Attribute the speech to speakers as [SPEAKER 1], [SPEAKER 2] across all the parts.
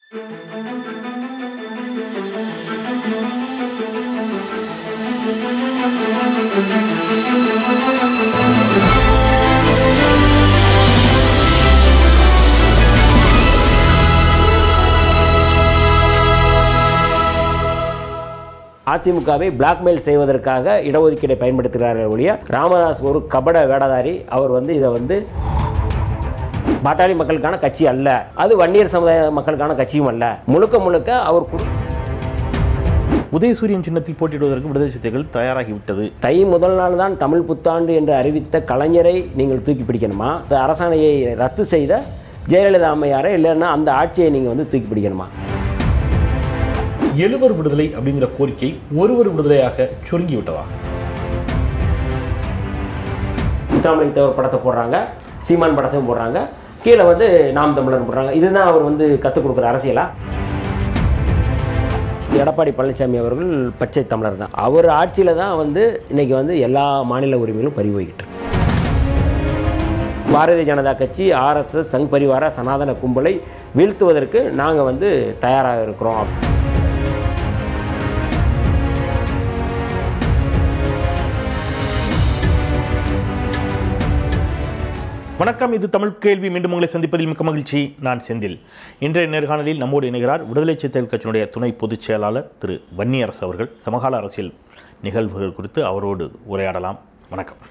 [SPEAKER 1] அதிமுகவை பிளாக்மெயில் செய்வதற்காக இடஒதுக்கீடை பயன்படுத்துகிறார்கள் ஒழிய ராமதாஸ் ஒரு கபட வேடதாரி. அவர் இதை பாட்டாளி மக்களுக்கான கட்சி அல்ல, அது வன்னியர் சமுதாய மக்களுக்கான கட்சியும் அல்ல. முழுக்க முழுக்க அவர்
[SPEAKER 2] உதயசூரியன் சின்னத்தில் போட்டியிடுவதற்கு விடுதலை சிறுத்தைகள் தயாராகிவிட்டது.
[SPEAKER 1] தை முதல் நாள் தான் தமிழ் புத்தாண்டு என்று அறிவித்த கலைஞரை நீங்கள் தூக்கி பிடிக்கணுமா? அந்த அரசாணையை ரத்து செய்த ஜெயலலிதா அம்மையாரை, இல்லைன்னா அந்த ஆட்சியை நீங்கள் தூக்கி பிடிக்கணுமா?
[SPEAKER 2] எழுவர் விடுதலை அப்படிங்கிற கோரிக்கை ஒருவர் விடுதலையாக சுருங்கி விட்டதா?
[SPEAKER 1] முத்தாமலை தேவர் படத்தை போடுறாங்க, சீமான் படத்தையும் போடுறாங்க, கீழே நாம் தமிழர் போடுறாங்க. இதுதான் அவர் கற்றுக் கொடுக்குற அரசியலா? எடப்பாடி பழனிசாமி அவர்கள் பச்சை தமிழர் தான். அவர் ஆட்சியில் தான் இன்னைக்கு எல்லா மாநில உரிமைகளும் பறிபோய்கிட்டு இருக்கு. பாரதிய ஜனதா கட்சி, ஆர்எஸ்எஸ், சங் பரிவார சனாதன கும்பலை வீழ்த்துவதற்கு நாங்கள் தயாராக இருக்கிறோம்.
[SPEAKER 2] வணக்கம், இது தமிழ் கேள்வி. மீண்டும் உங்களை சந்திப்பதில் மிக்க மகிழ்ச்சி. நான் செந்தில். இன்றைய நேர்காணலில் நம்மோடு இணைகிறார் விடுதலை சிறுத்தைகள் கட்சியினுடைய துணை பொதுச் செயலாளர் திரு VanniArasu அவர்கள். சமகால அரசியல் நிகழ்வுகள் குறித்து அவரோடு உரையாடலாம். வணக்கம்.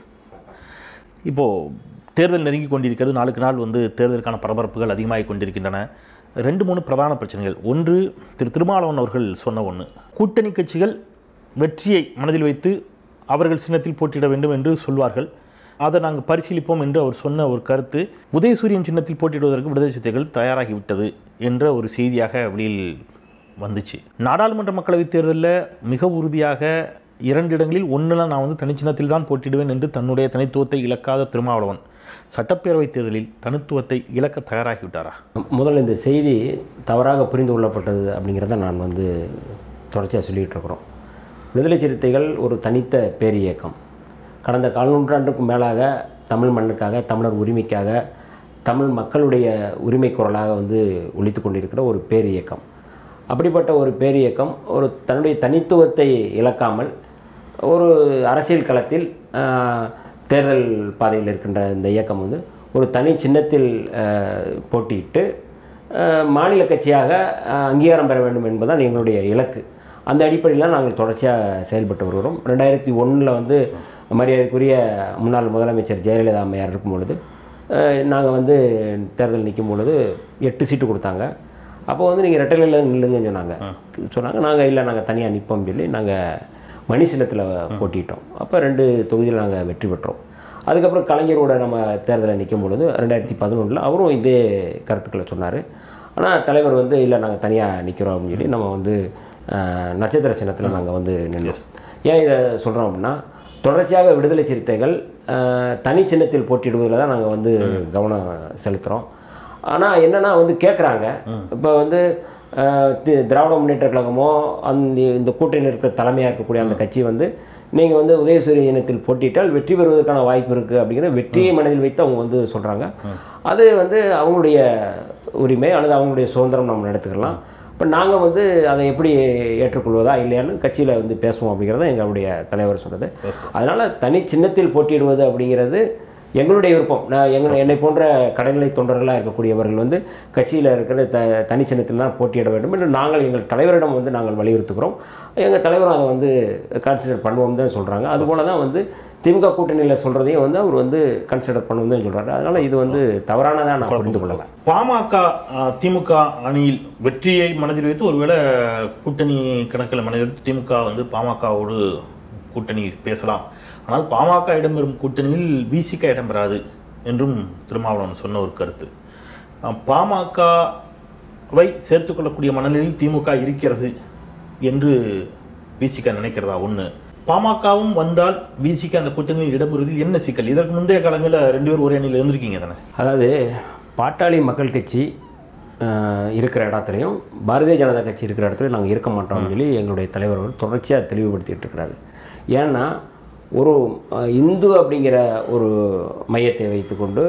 [SPEAKER 2] இப்போது தேர்தல் நெருங்கி கொண்டிருக்கிறது. நாளுக்கு நாள் தேர்தலுக்கான பரபரப்புகள் அதிகமாகி கொண்டிருக்கின்றன. 2-3 பிரதான பிரச்சனைகள். ஒன்று, திருமாவளவன் அவர்கள் சொன்ன ஒன்று, கூட்டணி கட்சிகள் வெற்றியை மனதில் வைத்து அவர்கள் சின்னத்தில் போட்டியிட வேண்டும் என்று சொல்வார்கள். அதை நாங்கள் பரிசீலிப்போம் என்று அவர் சொன்ன ஒரு கருத்து, உதயசூரியன் சின்னத்தில் போட்டியிடுவதற்கு விடுதலை சிறுத்தைகள் தயாராகிவிட்டது என்ற ஒரு செய்தியாக வெளியில் வந்துச்சு. நாடாளுமன்ற மக்களவைத் தேர்தலில் மிக உறுதியாக 2 இடங்களில் ஒன்றில் நான் தனிச்சின்னத்தில் தான் போட்டியிடுவேன் என்று தன்னுடைய தனித்துவத்தை இழக்காத திருமாவளவன் சட்டப்பேரவைத் தேர்தலில் தனித்துவத்தை இழக்க தயாராகிவிட்டாரா?
[SPEAKER 1] முதல்ல இந்த செய்தி தவறாக புரிந்து கொள்ளப்பட்டது அப்படிங்கிறத நான் தொடர்ச்சியாக சொல்லிகிட்டு இருக்கிறோம். விடுதலை சிறுத்தைகள் ஒரு தனித்த பேரியக்கம். கடந்த 4 நூற்றாண்டுக்கும் மேலாக தமிழ் மண்ணுக்காக, தமிழர் உரிமைக்காக, தமிழ் மக்களுடைய உரிமை குரலாக ஒலித்து கொண்டிருக்கிற ஒரு பேரியக்கம். அப்படிப்பட்ட ஒரு பேரியக்கம் தன்னுடைய தனித்துவத்தை இழக்காமல் ஒரு அரசியல் களத்தில் தேர்தல் பாதையில் இருக்கின்ற இந்த இயக்கம் ஒரு தனி சின்னத்தில் போட்டியிட்டு மாநில கட்சியாக அங்கீகாரம் பெற வேண்டும் என்பதுதான் எங்களுடைய இலக்கு. அந்த அடிப்படையில் நாங்கள் தொடர்ச்சியாக செயல்பட்டு வருகிறோம். 2001 மரியாதைக்குரிய முன்னாள் முதலமைச்சர் ஜெயலலிதா அம்மையார் இருக்கும் பொழுது நாங்கள் தேர்தல் நிற்கும் பொழுது 8 சீட்டு கொடுத்தாங்க. அப்போ நீங்கள் ரெட்டலையில் நில்லுங்கன்னு சொன்னாங்க. நாங்கள் இல்லை, நாங்கள் தனியாக நிற்போம் சொல்லி நாங்கள் மணி சின்னத்தில் போட்டிட்டோம். அப்போ 2 தொகுதியில் நாங்கள் வெற்றி பெற்றோம். அதுக்கப்புறம் கலைஞரோட நம்ம தேர்தலில் நிற்கும் பொழுது 2011 அவரும் இதே கருத்துக்களை சொன்னார். ஆனால் தலைவர் இல்லை, நாங்கள் தனியாக நிற்கிறோம் அப்படின்னு சொல்லி நம்ம நட்சத்திர சின்னத்தில் நாங்கள் நின்றோம். ஏன் இதை சொல்கிறோம் அப்படின்னா, தொடர்ச்சியாக விடுதலை சிறுத்தைகள் தனி சின்னத்தில் போட்டியிடுவதில் தான் நாங்கள் கவனம் செலுத்துகிறோம். ஆனால் என்னென்னா கேட்குறாங்க, இப்போ திராவிட முன்னேற்ற கழகமோ இந்த கூட்டணியில் இருக்கிற தலைமையாக இருக்கக்கூடிய அந்த கட்சி நீங்கள் உதயசூரிய இனத்தில் போட்டியிட்டால் வெற்றி பெறுவதற்கான வாய்ப்பு இருக்குது அப்படிங்கிற வெற்றியை மனதில் வைத்து அவங்க சொல்கிறாங்க. அது அவங்களுடைய உரிமை அல்லது அவங்களுடைய சுதந்திரம் நம்ம எடுத்துக்கலாம். இப்போ நாங்கள் அதை எப்படி ஏற்றுக்கொள்வதா இல்லையான்னு கட்சியில் பேசுவோம் அப்படிங்கிறத எங்களுடைய தலைவர் சொன்னது. அதனால் தனி சின்னத்தில் போட்டியிடுவது அப்படிங்கிறது எங்களுடைய விருப்பம். என்னை போன்ற கடைநிலை தொண்டர்களாக இருக்கக்கூடியவர்கள் கட்சியில் இருக்கிற தனி சின்னத்தில் தான் போட்டியிட வேண்டும் என்று நாங்கள் எங்கள் தலைவரிடம் நாங்கள் வலியுறுத்துகிறோம். எங்கள் தலைவரும் அதை கன்சிடர் பண்ணுவோம் தான் சொல்கிறாங்க. அதுபோல் தான் திமுக கூட்டணியில் சொல்கிறதையும் அவர் கன்சிடர் பண்ணுவோம் தான் சொல்கிறாரு. அதனால் இது தவறானதாக நான் புரிந்து கொள்ளலாம்.
[SPEAKER 2] பாமக திமுக அணியில் வெற்றியை மனதில் வைத்து ஒருவேளை கூட்டணி கணக்கில் மனதில் வைத்து திமுக பாமகவோடு கூட்டணி பேசலாம். ஆனால் பாமக இடம்பெறும் கூட்டணியில் விசிக இடம்பெறாது என்றும் திருமாவளவன் சொன்ன ஒரு கருத்து. பாமகவை சேர்த்துக்கொள்ளக்கூடிய மனநிலையில் திமுக இருக்கிறது என்று விசிக நினைக்கிறதா? ஒன்று, பாமகவும் வந்தால் விசிக அந்த கூட்டணியில் இடம்பெறுவதில் என்ன சிக்கல்? இதற்கு முந்தைய காலங்களில் 2 பேர் ஒரே அணியில் இருந்திருக்கீங்க தானே?
[SPEAKER 1] அதாவது பாட்டாளி மக்கள் கட்சி இருக்கிற இடத்துலையும் பாரதிய ஜனதா கட்சி இருக்கிற இடத்துலையும் நாங்கள் இருக்க மாட்டோம்னு சொல்லி எங்களுடைய தலைவர் தொடர்ச்சியாக தெளிவுபடுத்திகிட்டு இருக்கிறாரு. ஏன்னா ஒரு இந்து அப்படிங்கிற ஒரு மையத்தை வைத்துக்கொண்டு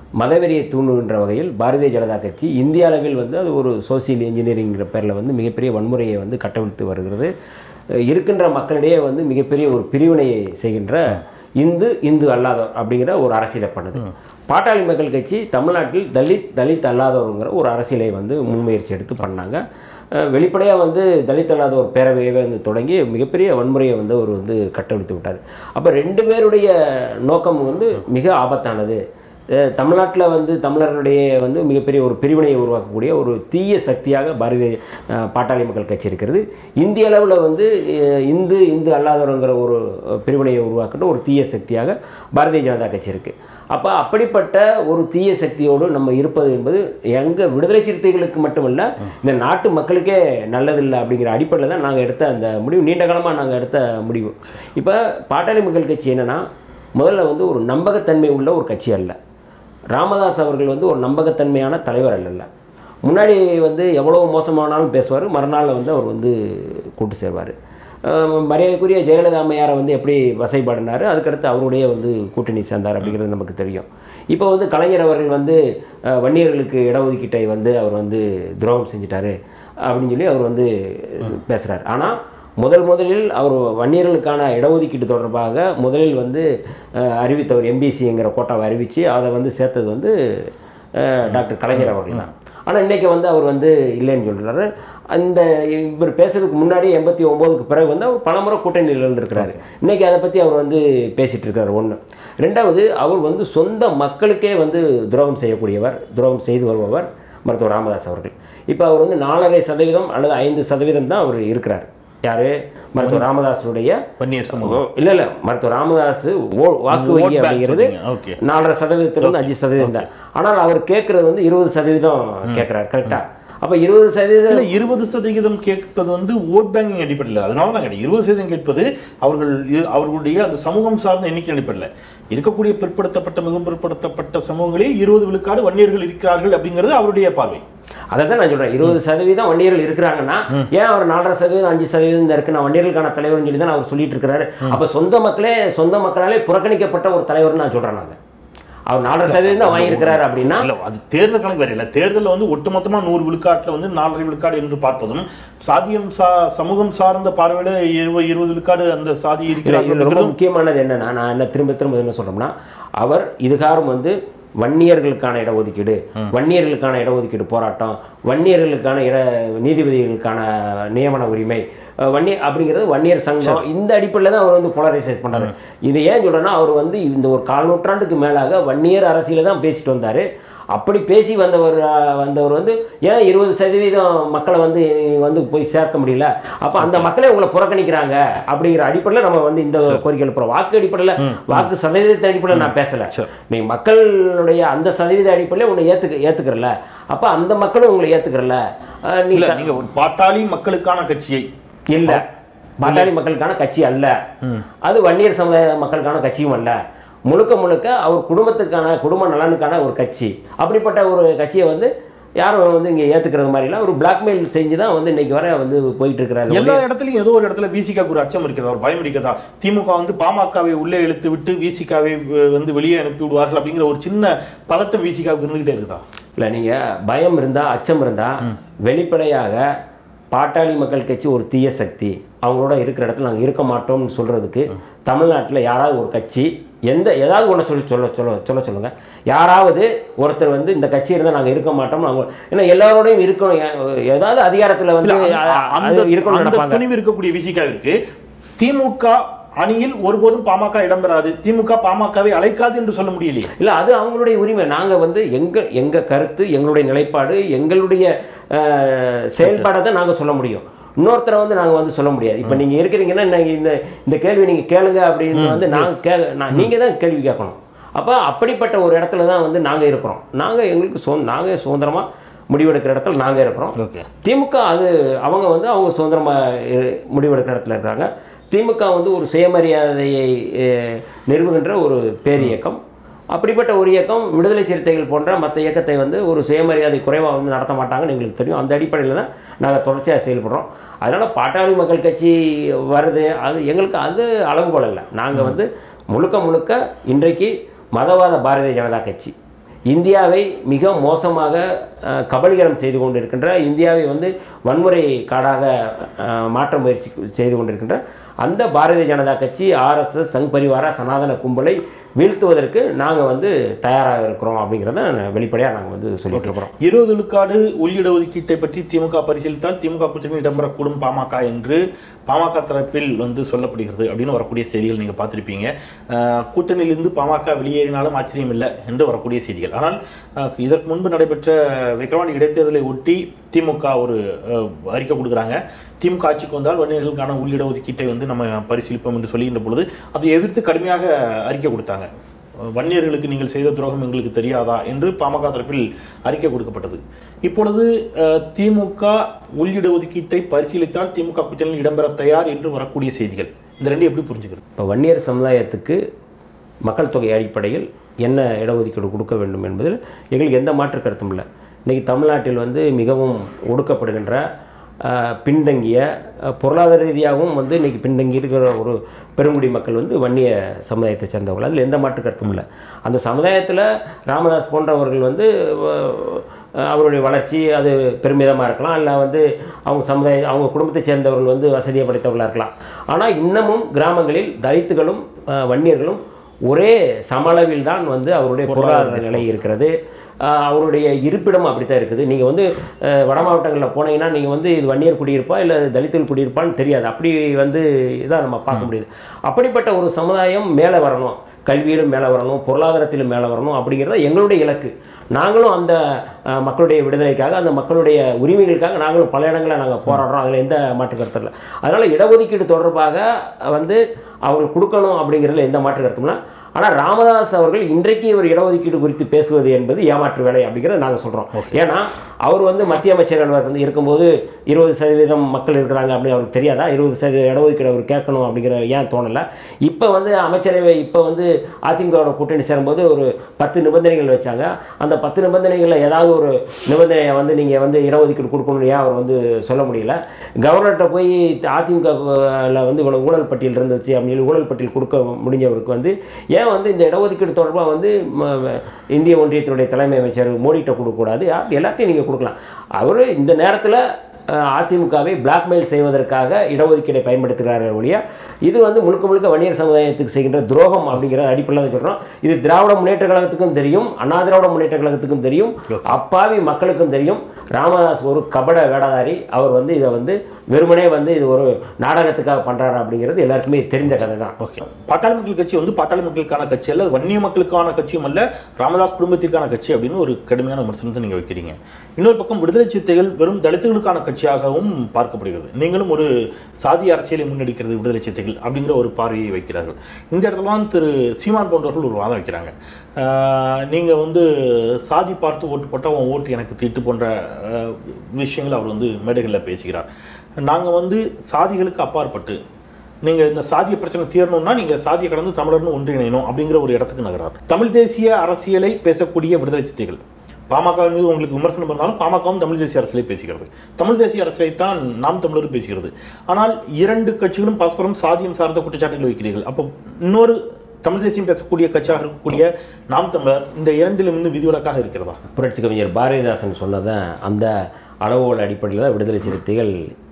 [SPEAKER 1] மதவெறியை தூண்டுகின்ற வகையில் பாரதிய ஜனதா கட்சி இந்திய அளவில் வந்து அது ஒரு சோசியல் இன்ஜினியரிங்கிற பேரில் வந்து மிகப்பெரிய வன்முறையை வந்து கட்டவிழ்த்து வருகிறது. இருக்கின்ற மக்களிடையே வந்து மிகப்பெரிய ஒரு பிரிவினையை செய்கின்ற இந்து அல்லாதவர் அப்படிங்கிற ஒரு அரசியலை பண்ணுது. பாட்டாளி மக்கள் கட்சி தமிழ்நாட்டில் தலித் அல்லாதவருங்கிற ஒரு அரசியலை வந்து முன்முயற்சி எடுத்து பண்ணாங்க. வெளிப்படையாக வந்து தலித் அல்லாத ஒரு பேரவையை வந்து தொடங்கி மிகப்பெரிய வன்முறையை வந்து அவர் வந்து கட்டவிழ்த்து விட்டார். அப்போ 2 பேருடைய நோக்கம் வந்து மிக ஆபத்தானது. தமிழ்நாட்டில் வந்து தமிழர்களுடைய வந்து மிகப்பெரிய ஒரு பிரிவினையை உருவாக்கக்கூடிய ஒரு தீய சக்தியாக பாட்டாளி மக்கள் கட்சி இருக்கிறது. இந்திய அளவில் வந்து இந்து அல்லாதவங்கிற ஒரு பிரிவினையை உருவாக்கின்ற ஒரு தீய சக்தியாக பாரதிய ஜனதா கட்சி இருக்குது. அப்போ அப்படிப்பட்ட ஒரு தீய சக்தியோடு நம்ம இருப்பது என்பது எங்கள் விடுதலை சிறுத்தைகளுக்கு மட்டுமல்ல, இந்த நாட்டு மக்களுக்கே நல்லதில்லை அப்படிங்கிற அடிப்படையில் தான் நாங்கள் எடுத்த அந்த முடிவு, நீண்ட காலமாக நாங்கள் எடுத்த முடிவு. இப்போ பாட்டாளி மக்கள் கட்சி என்னென்னா, முதல்ல வந்து ஒரு நம்பகத்தன்மை உள்ள ஒரு கட்சி அல்ல. ராமதாஸ் அவர்கள் வந்து ஒரு நம்பகத்தன்மையான தலைவர் அல்ல. முன்னாடி வந்து எவ்வளோ மோசமானாலும் பேசுவார், மறுநாள் வந்து அவர் வந்து கூட்டு சேர்வார். மரியாதைக்குரிய ஜெயலலிதா அம்மையாரை வந்து எப்படி வசைப்பாடினார், அதுக்கடுத்து அவருடைய வந்து கூட்டணி சேர்ந்தார் அப்படிங்கிறது நமக்கு தெரியும். இப்போ வந்து கலைஞர் அவர்கள் வந்து வன்னியர்களுக்கு இடஒதுக்கீட்டை வந்து அவர் வந்து துரோகம் செஞ்சிட்டாரு அப்படின்னு சொல்லி அவர் வந்து பேசுகிறார். ஆனால் முதலில் அவர் வன்னியர்களுக்கான இடஒதுக்கீடு தொடர்பாக முதலில் வந்து அறிவித்தவர் எம்பிசிங்கிற கோட்டாவை அறிவித்து அதை வந்து சேர்த்தது வந்து டாக்டர் கலைஞர் அவர்கள் தான். ஆனால் இன்றைக்கி வந்து அவர் வந்து இல்லைன்னு சொல்கிறாரு. அந்த இவர் பேசுறதுக்கு முன்னாடி 89க்கு பிறகு வந்து அவர் பலமுறை கூட்டணியில் இருந்திருக்கிறாரு. இன்றைக்கி அதை பற்றி அவர் வந்து பேசிகிட்டு இருக்கார். ஒன்று. ரெண்டாவது, அவர் வந்து சொந்த மக்களுக்கே வந்து துரோகம் செய்து வருபவர் மருத்துவர் ராமதாஸ் அவர்கள். இப்போ அவர் வந்து 4.5% அல்லது 5% தான் அவர் இருக்கிறார். யார்? மருத்துவர் ராமதாஸுடைய
[SPEAKER 2] வன்னியர் சமூகம்.
[SPEAKER 1] இல்லை மருத்துவர் ராமதாஸ் வாக்கு வங்கி அப்படிங்கிறது 4.5%-5% 5% தான். ஆனால் அவர் கேட்குறது வந்து 20% கேட்குறாரு. கரெக்டாக? அப்போ
[SPEAKER 2] 20% கேட்பது வந்து ஓட் பேங்கிங் அடிப்படையில், அதனால தான் கிடையாது. 20% கேட்பது அவர்களுடைய அந்த சமூகம் சார்ந்த எண்ணிக்கை அடிப்படையில் இருக்கக்கூடிய பிற்படுத்தப்பட்ட மிகவும் பிற்படுத்தப்பட்ட சமூகங்களே 20 விழுக்காடு வன்னியர்கள் இருக்கிறார்கள் அப்படிங்கிறது அவருடைய பார்வை.
[SPEAKER 1] அதை தான் நான் சொல்கிறேன். 20% வன்னியர்கள் இருக்கிறாங்கன்னா ஏன் அவர் 4.5% 5% இருக்கு, நான் வன்னியர்களுக்கான தலைவர்னு சொல்லி தான் அவர் சொல்லிட்டு இருக்கிறாரு. அப்போ சொந்த மக்களாலே புறக்கணிக்கப்பட்ட ஒரு தலைவர்னு நான் சொல்கிறேன். நாங்கள் அவர் 4.5% தான் வாங்கியிருக்கிறாரு அப்படின்னா
[SPEAKER 2] அது தேர்தல் கணக்கு வேற இல்லை. தேர்தலில் வந்து ஒட்டுமொத்தமாக 100 விழுக்காட்டில் வந்து 4.5 விழுக்காடு என்று பார்ப்பதும் சமூகம் சார்ந்த பார்வையில் 20 விழுக்காடு அந்த சாதி இருக்கிறார்கள்.
[SPEAKER 1] ரொம்ப முக்கியமானது என்னன்னா, நான் என்ன திரும்ப என்ன சொல்கிறோம்னா, அவர் இதுகாரம் வந்து வன்னியர்களுக்கான இடஒதுக்கீடு போராட்டம், வன்னியர்களுக்கான நீதிபதிகளுக்கான நியமன உரிமை, அப்படிங்கிறது வன்னியர் சங்கம், இந்த அடிப்படையில் தான் அவர் வந்து போலரைசைஸ் பண்ணுறாரு. இது ஏன் சொல்கிறேன்னா, அவர் வந்து இந்த ஒரு 4 நூற்றாண்டுக்கு மேலாக வன்னியர் அரசியலை தான் பேசிட்டு வந்தார். அப்படி பேசி வந்தவர் வந்து ஏன் 20% மக்களை வந்து போய் சேர்க்க முடியல, அப்போ அந்த மக்களே உங்களை புறக்கணிக்கிறாங்க அப்படிங்கிற அடிப்படையில் நம்ம வந்து இந்த கோரிக்கை எழுப்புறோம். வாக்கு அடிப்படையில், வாக்கு சதவீதத்தின் அடிப்படையில் நான் பேசலை. நீங்கள் மக்களுடைய அந்த சதவீத அடிப்படையில் உங்களை ஏற்றுக்கிறல, அப்போ அந்த மக்களும் உங்களை ஏற்றுக்கிறல.
[SPEAKER 2] நீங்கள் ஒரு பாட்டாளி மக்களுக்கான கட்சியை
[SPEAKER 1] இல்லை, பாட்டாளி மக்களுக்கான கட்சி அல்ல, அது வன்னியர் சமுதாய மக்களுக்கான கட்சியும் அல்ல, முழுக்க அவர் குடும்ப நலனுக்கான ஒரு கட்சி. அப்படிப்பட்ட ஒரு கட்சியை வந்து யாரும் வந்து இங்கே ஏற்றுக்கிறது மாதிரிலாம் ஒரு பிளாக்மெயில் செஞ்சு தான் வந்து இன்னைக்கு வர வந்து போயிட்டு இருக்கிறாங்க.
[SPEAKER 2] எல்லா இடத்துலையும் ஏதோ ஒரு இடத்துல விசிகாவுக்கு ஒரு அச்சம் இருக்கிறதா, ஒரு பயம் இருக்கிறதா? திமுக வந்து பாமகவை உள்ளே இழுத்து விட்டு விசிகாவை வந்து வெளியே அனுப்பி விடுவார்கள் அப்படிங்கிற ஒரு சின்ன பதட்டம் விசிகாவுக்கு இருந்துகிட்டே இருக்குதா?
[SPEAKER 1] இல்லை, நீங்கள் பயம் இருந்தால், அச்சம் இருந்தால், வெளிப்படையாக பாட்டாளி மக்கள் கட்சி ஒரு தீய சக்தி, அவங்களோட இருக்கிற இடத்துல நாங்கள் இருக்க மாட்டோம்னு சொல்கிறதுக்கு தமிழ்நாட்டில் யாராவது ஒரு கட்சி ஏதாவது ஒன்று சொல்லுங்கள். யாராவது ஒருத்தர் வந்து இந்த கட்சி இருந்தால் நாங்கள் இருக்க மாட்டோம்னு அவங்க, ஏன்னா எல்லாரோடையும் இருக்கணும், ஏதாவது அதிகாரத்தில் வந்து இருக்கணும் நினைப்பாங்க.
[SPEAKER 2] இருக்கக்கூடிய விசிகாவிற்கு திமுக அணியில் ஒருபோதும் பாமக இடம்பெறாது, திமுக பாமகவை அழைக்காது என்று சொல்ல முடியலையே.
[SPEAKER 1] இல்லை, அது அவங்களுடைய உரிமை. நாங்கள் வந்து எங்கள் கருத்து, எங்களுடைய நிலைப்பாடு, எங்களுடைய செயல்பாடை தான் நாங்கள் சொல்ல முடியும். இன்னொருத்தரை வந்து நாங்கள் வந்து சொல்ல முடியாது. இப்போ நீங்கள் இருக்கிறீங்கன்னா இந்த கேள்வி நீங்கள் கேளுங்க அப்படின்னு வந்து நீங்கள் தான் கேள்வி கேட்கணும். அப்போ அப்படிப்பட்ட ஒரு இடத்துல தான் வந்து நாங்கள் இருக்கிறோம். நாங்கள் சுதந்திரமாக முடிவெடுக்கிற இடத்துல நாங்கள் இருக்கிறோம். திமுக அவங்க சுதந்திரமாக முடிவெடுக்கிற இடத்துல இருக்கிறாங்க. திமுக வந்து ஒரு சுயமரியாதையை நிறுவுகின்ற ஒரு பேரியக்கம். அப்படிப்பட்ட ஒரு இயக்கம் விடுதலை சிறுத்தைகள் போன்ற மற்ற இயக்கத்தை வந்து ஒரு சுயமரியாதை குறைவாக வந்து நடத்த மாட்டாங்கன்னு எங்களுக்கு தெரியும். அந்த அடிப்படையில் தான் நாங்கள் தொடர்ச்சியாக செயல்படுறோம். அதனால் பாட்டாளி மக்கள் கட்சி வருது, அது எங்களுக்கு அது அளவுகோல் இல்லை. நாங்கள் வந்து முழுக்க இன்றைக்கு மதவாத பாரதிய ஜனதா கட்சி, இந்தியாவை மிக மோசமாக கபலீகரம் செய்து கொண்டிருக்கின்ற, இந்தியாவை வந்து வன்முறை காடாக மாற்ற முயற்சி செய்து கொண்டிருக்கின்ற அந்த பாரதிய ஜனதா கட்சி, ஆர்எஸ்எஸ், சங் பரிவார, சனாதன கும்பலை வீழ்த்துவதற்கு நாங்கள் வந்து தயாராக இருக்கிறோம் அப்படிங்கிறத வெளிப்படையாக நாங்கள் வந்து சொல்லிட்டு இருக்கிறோம்.
[SPEAKER 2] 20 விழுக்காடு உள்ளிட ஒதுக்கீட்டை பற்றி திமுக பரிசீலித்தால் திமுக கூட்டணியில் இடம்பெறக்கூடும் பாமக என்று பாமக தரப்பில் வந்து சொல்லப்படுகிறது அப்படின்னு வரக்கூடிய செய்திகள் நீங்கள் பார்த்துருப்பீங்க. கூட்டணியிலிருந்து பாமக வெளியேறினாலும் ஆச்சரியம் இல்லை என்று வரக்கூடிய செய்திகள். ஆனால் இதற்கு முன்பு நடைபெற்ற விக்கிரவாண்டி இடைத்தேர்தலை ஒட்டி திமுக ஒரு அறிக்கை கொடுக்குறாங்க. திமுக ஆட்சிக்கு வந்தால் வன்னியர்களுக்கான உள்ளிட ஒதுக்கீட்டை வந்து நம்ம பரிசீலிப்போம் என்று சொல்லுகின்ற பொழுது அதை எதிர்த்து கடுமையாக அறிக்கை கொடுத்தாங்க. வன்னியர்களுக்கு நீங்கள் செய்த துரோகம் எங்களுக்கு தெரியாதா என்று பாமக தரப்பில் அறிக்கை கொடுக்கப்பட்டது. இப்பொழுது திமுக உள்ளிட ஒதுக்கீட்டை பரிசீலித்தால் திமுக கூட்டணியில் இடம்பெற தயார் என்று வரக்கூடிய செய்திகள், இந்த ரெண்டு எப்படி புரிஞ்சுக்கிறது?
[SPEAKER 1] இப்போ வன்னியர் சமுதாயத்துக்கு மக்கள் தொகை அடிப்படையில் என்ன இடஒதுக்கீடு கொடுக்க வேண்டும் என்பதில் எங்களுக்கு எந்த மாற்று கருத்தும் இல்லை. இன்றைக்கி தமிழ்நாட்டில் வந்து மிகவும் ஒடுக்கப்படுகின்ற, பின்தங்கிய, பொருளாதார ரீதியாகவும் வந்து இன்றைக்கி பின்தங்கி இருக்கிற ஒரு பெருங்குடி மக்கள் வந்து வன்னிய சமுதாயத்தை சேர்ந்தவர்கள். அதில் எந்த மாற்று கருத்தும் இல்லை. அந்த சமுதாயத்தில் ராமதாஸ் போன்றவர்கள் வந்து அவருடைய வளர்ச்சி அது பெருமிதமாக இருக்கலாம், இல்லை வந்து அவங்க குடும்பத்தை சேர்ந்தவர்கள் வந்து வசதியை படைத்தவர்களாக இருக்கலாம். ஆனால் இன்னமும் கிராமங்களில் தலித்துகளும் வன்னியர்களும் ஒரே சமளவில் தான் வந்து அவருடைய பொருளாதார நிலை இருக்கிறது. அவருடைய இருப்பிடம் அப்படி தான் இருக்குது. நீங்கள் வந்து வட மாவட்டங்களில் போனீங்கன்னா நீங்கள் வந்து இது வன்னியர் குடியிருப்பா இல்லை தலித்துகள் குடியிருப்பான்னு தெரியாது. அப்படி வந்து இதான் நம்ம பார்க்க முடியுது. அப்படிப்பட்ட ஒரு சமுதாயம் மேலே வரணும், கல்வியிலும் மேலே வரணும், பொருளாதாரத்திலும் மேலே வரணும் அப்படிங்கிறத எங்களுடைய இலக்கு. நாங்களும் அந்த மக்களுடைய விடுதலைக்காக, அந்த மக்களுடைய உரிமைகளுக்காக நாங்களும் பல இடங்களில் நாங்கள் போராடுறோம். அதில் எந்த மாற்று கருத்தும் இல்லை. அதனால் இடஒதுக்கீடு தொடர்பாக வந்து அவங்களுக்கு கொடுக்கணும் அப்படிங்கிறதுல எந்த மாற்று கருத்தும்னா, ஆனால் ராமதாஸ் அவர்கள் இன்றைக்கு இவர் இடஒதுக்கீடு குறித்து பேசுவது என்பது ஏமாற்று வேலை அப்படிங்கிறத நாங்கள் சொல்கிறோம். ஏன்னா அவர் வந்து மத்திய அமைச்சர்கள் வந்து இருக்கும்போது 20% மக்கள் இருக்கிறாங்க அப்படின்னு அவருக்கு தெரியாதா? 20% இடஒதுக்கீடு அவர் கேட்கணும் அப்படிங்கிற ஏன் தோணலை? இப்போ வந்து அமைச்சரவை இப்போ வந்து அதிமுகவோட கூட்டணி சேரும்போது ஒரு 10 நிபந்தனைகள் வச்சாங்க. அந்த 10 நிபந்தனைகளில் ஏதாவது ஒரு நிபந்தனையை வந்து நீங்கள் வந்து இடஒதுக்கீடு கொடுக்கணும்னு ஏன் அவர் வந்து சொல்ல முடியல? கவர்னர்கிட்ட போய் அதிமுகவில் வந்து இவ்வளோ ஊழல் பட்டியல் இருந்துச்சு அப்படின்னு ஊழல் பட்டியல் கொடுக்க முடிஞ்சவருக்கு வந்து ஏன் வந்து இந்த இடஒதுக்கீடு தொடர்பாக வந்து இந்திய ஒன்றியத்தினுடைய தலைமை அமைச்சர் மோடிகிட்ட கொடுக்கக்கூடாது? எல்லாத்தையும் நீங்கள் கொடுக்கலாம். அவர் இந்த நேரத்தில் அதிமுகவை பிளாக்மெயில் செய்வதற்காக இடஒதுக்கீடை பயன்படுத்துகிறார்கள் ஒழிய இது வந்து முழுக்க முழுக்க வன்னியர் சமுதாயத்துக்கு செய்கின்ற துரோகம் அப்படிங்கிற அடிப்படையில் தான் சொல்கிறோம். இது திராவிட முன்னேற்ற கழகத்துக்கும் தெரியும், அண்ணா திராவிட முன்னேற்ற கழகத்துக்கும் தெரியும், அப்பாவி மக்களுக்கும் தெரியும். ராமதாஸ் ஒரு கபட வேடதாரி. அவர் வந்து இதை வந்து வெறுமனே வந்து இது ஒரு நாடகத்துக்காக பண்ணுறாரு அப்படிங்கிறது எல்லாருக்குமே தெரிந்த கதை தான்.
[SPEAKER 2] ஓகே, பாட்டாளி மக்கள் கட்சி வந்து பாட்டாளி மக்களுக்கான கட்சி அல்ல, வன்னிய மக்களுக்கான கட்சியும் அல்ல, ராமதாஸ் குடும்பத்திற்கான கட்சி அப்படின்னு ஒரு கடுமையான விமர்சனத்தை நீங்கள் வைக்கிறீங்க. இன்னொரு பக்கம் விடுதலை சிறுத்தைகள் வெறும் தலித்துகளுக்கான கட்சியாகவும் பார்க்கப்படுகிறது. நீங்களும் ஒரு சாதி அரசியலை முன்னெடுக்கிறது விடுதலை சிறுத்தைகள் அப்படிங்கிற ஒரு பார்வையை வைக்கிறார்கள். இந்த இடத்துல தான் திரு சீமான் போன்றவர்கள் ஒரு வாதம் வைக்கிறாங்க. நீங்கள் வந்து சாதி பார்த்து ஓட்டு போட்டால் உன் ஓட்டு எனக்கு தீட்டு போன்ற விஷயங்கள் அவர் வந்து மேடைகளில் பேசுகிறார். நாங்கள் வந்து சாதிகளுக்கு அப்பாற்பட்டு நீங்கள் இந்த சாதிய பிரச்சனை தீரணும்னா நீங்கள் சாதியை கடந்து தமிழர்னு ஒன்றிணையணும் அப்படிங்கிற ஒரு இடத்துக்கு நகரார். தமிழ் தேசிய அரசியலை பேசக்கூடிய விடுதலை சிறுத்தைகள் பாமக மீது உங்களுக்கு விமர்சனம் பண்ணாலும் பாமகவும் தமிழ் தேசிய அரசியலை பேசுகிறது, தமிழ் தேசிய அரசியலை தான் நாம் தமிழரும் பேசுகிறது. ஆனால் இரண்டு கட்சிகளும் பரஸ்பரம் சாதியம் சார்ந்த குற்றச்சாட்டுகள் வைக்கிறீர்கள். அப்போ இன்னொரு தமிழ் தேசியம் பேசக்கூடிய கட்சியாக இருக்கக்கூடிய நாம் தமிழர் இந்த இரண்டிலிருந்து விதிவிலக்காக இருக்கிறதா?
[SPEAKER 1] புரட்சி கவிஞர் பாரதிதாசன் சொன்னதை அந்த அளவோட அடிப்படையில் தான் விடுதலை சிறுத்தைகள்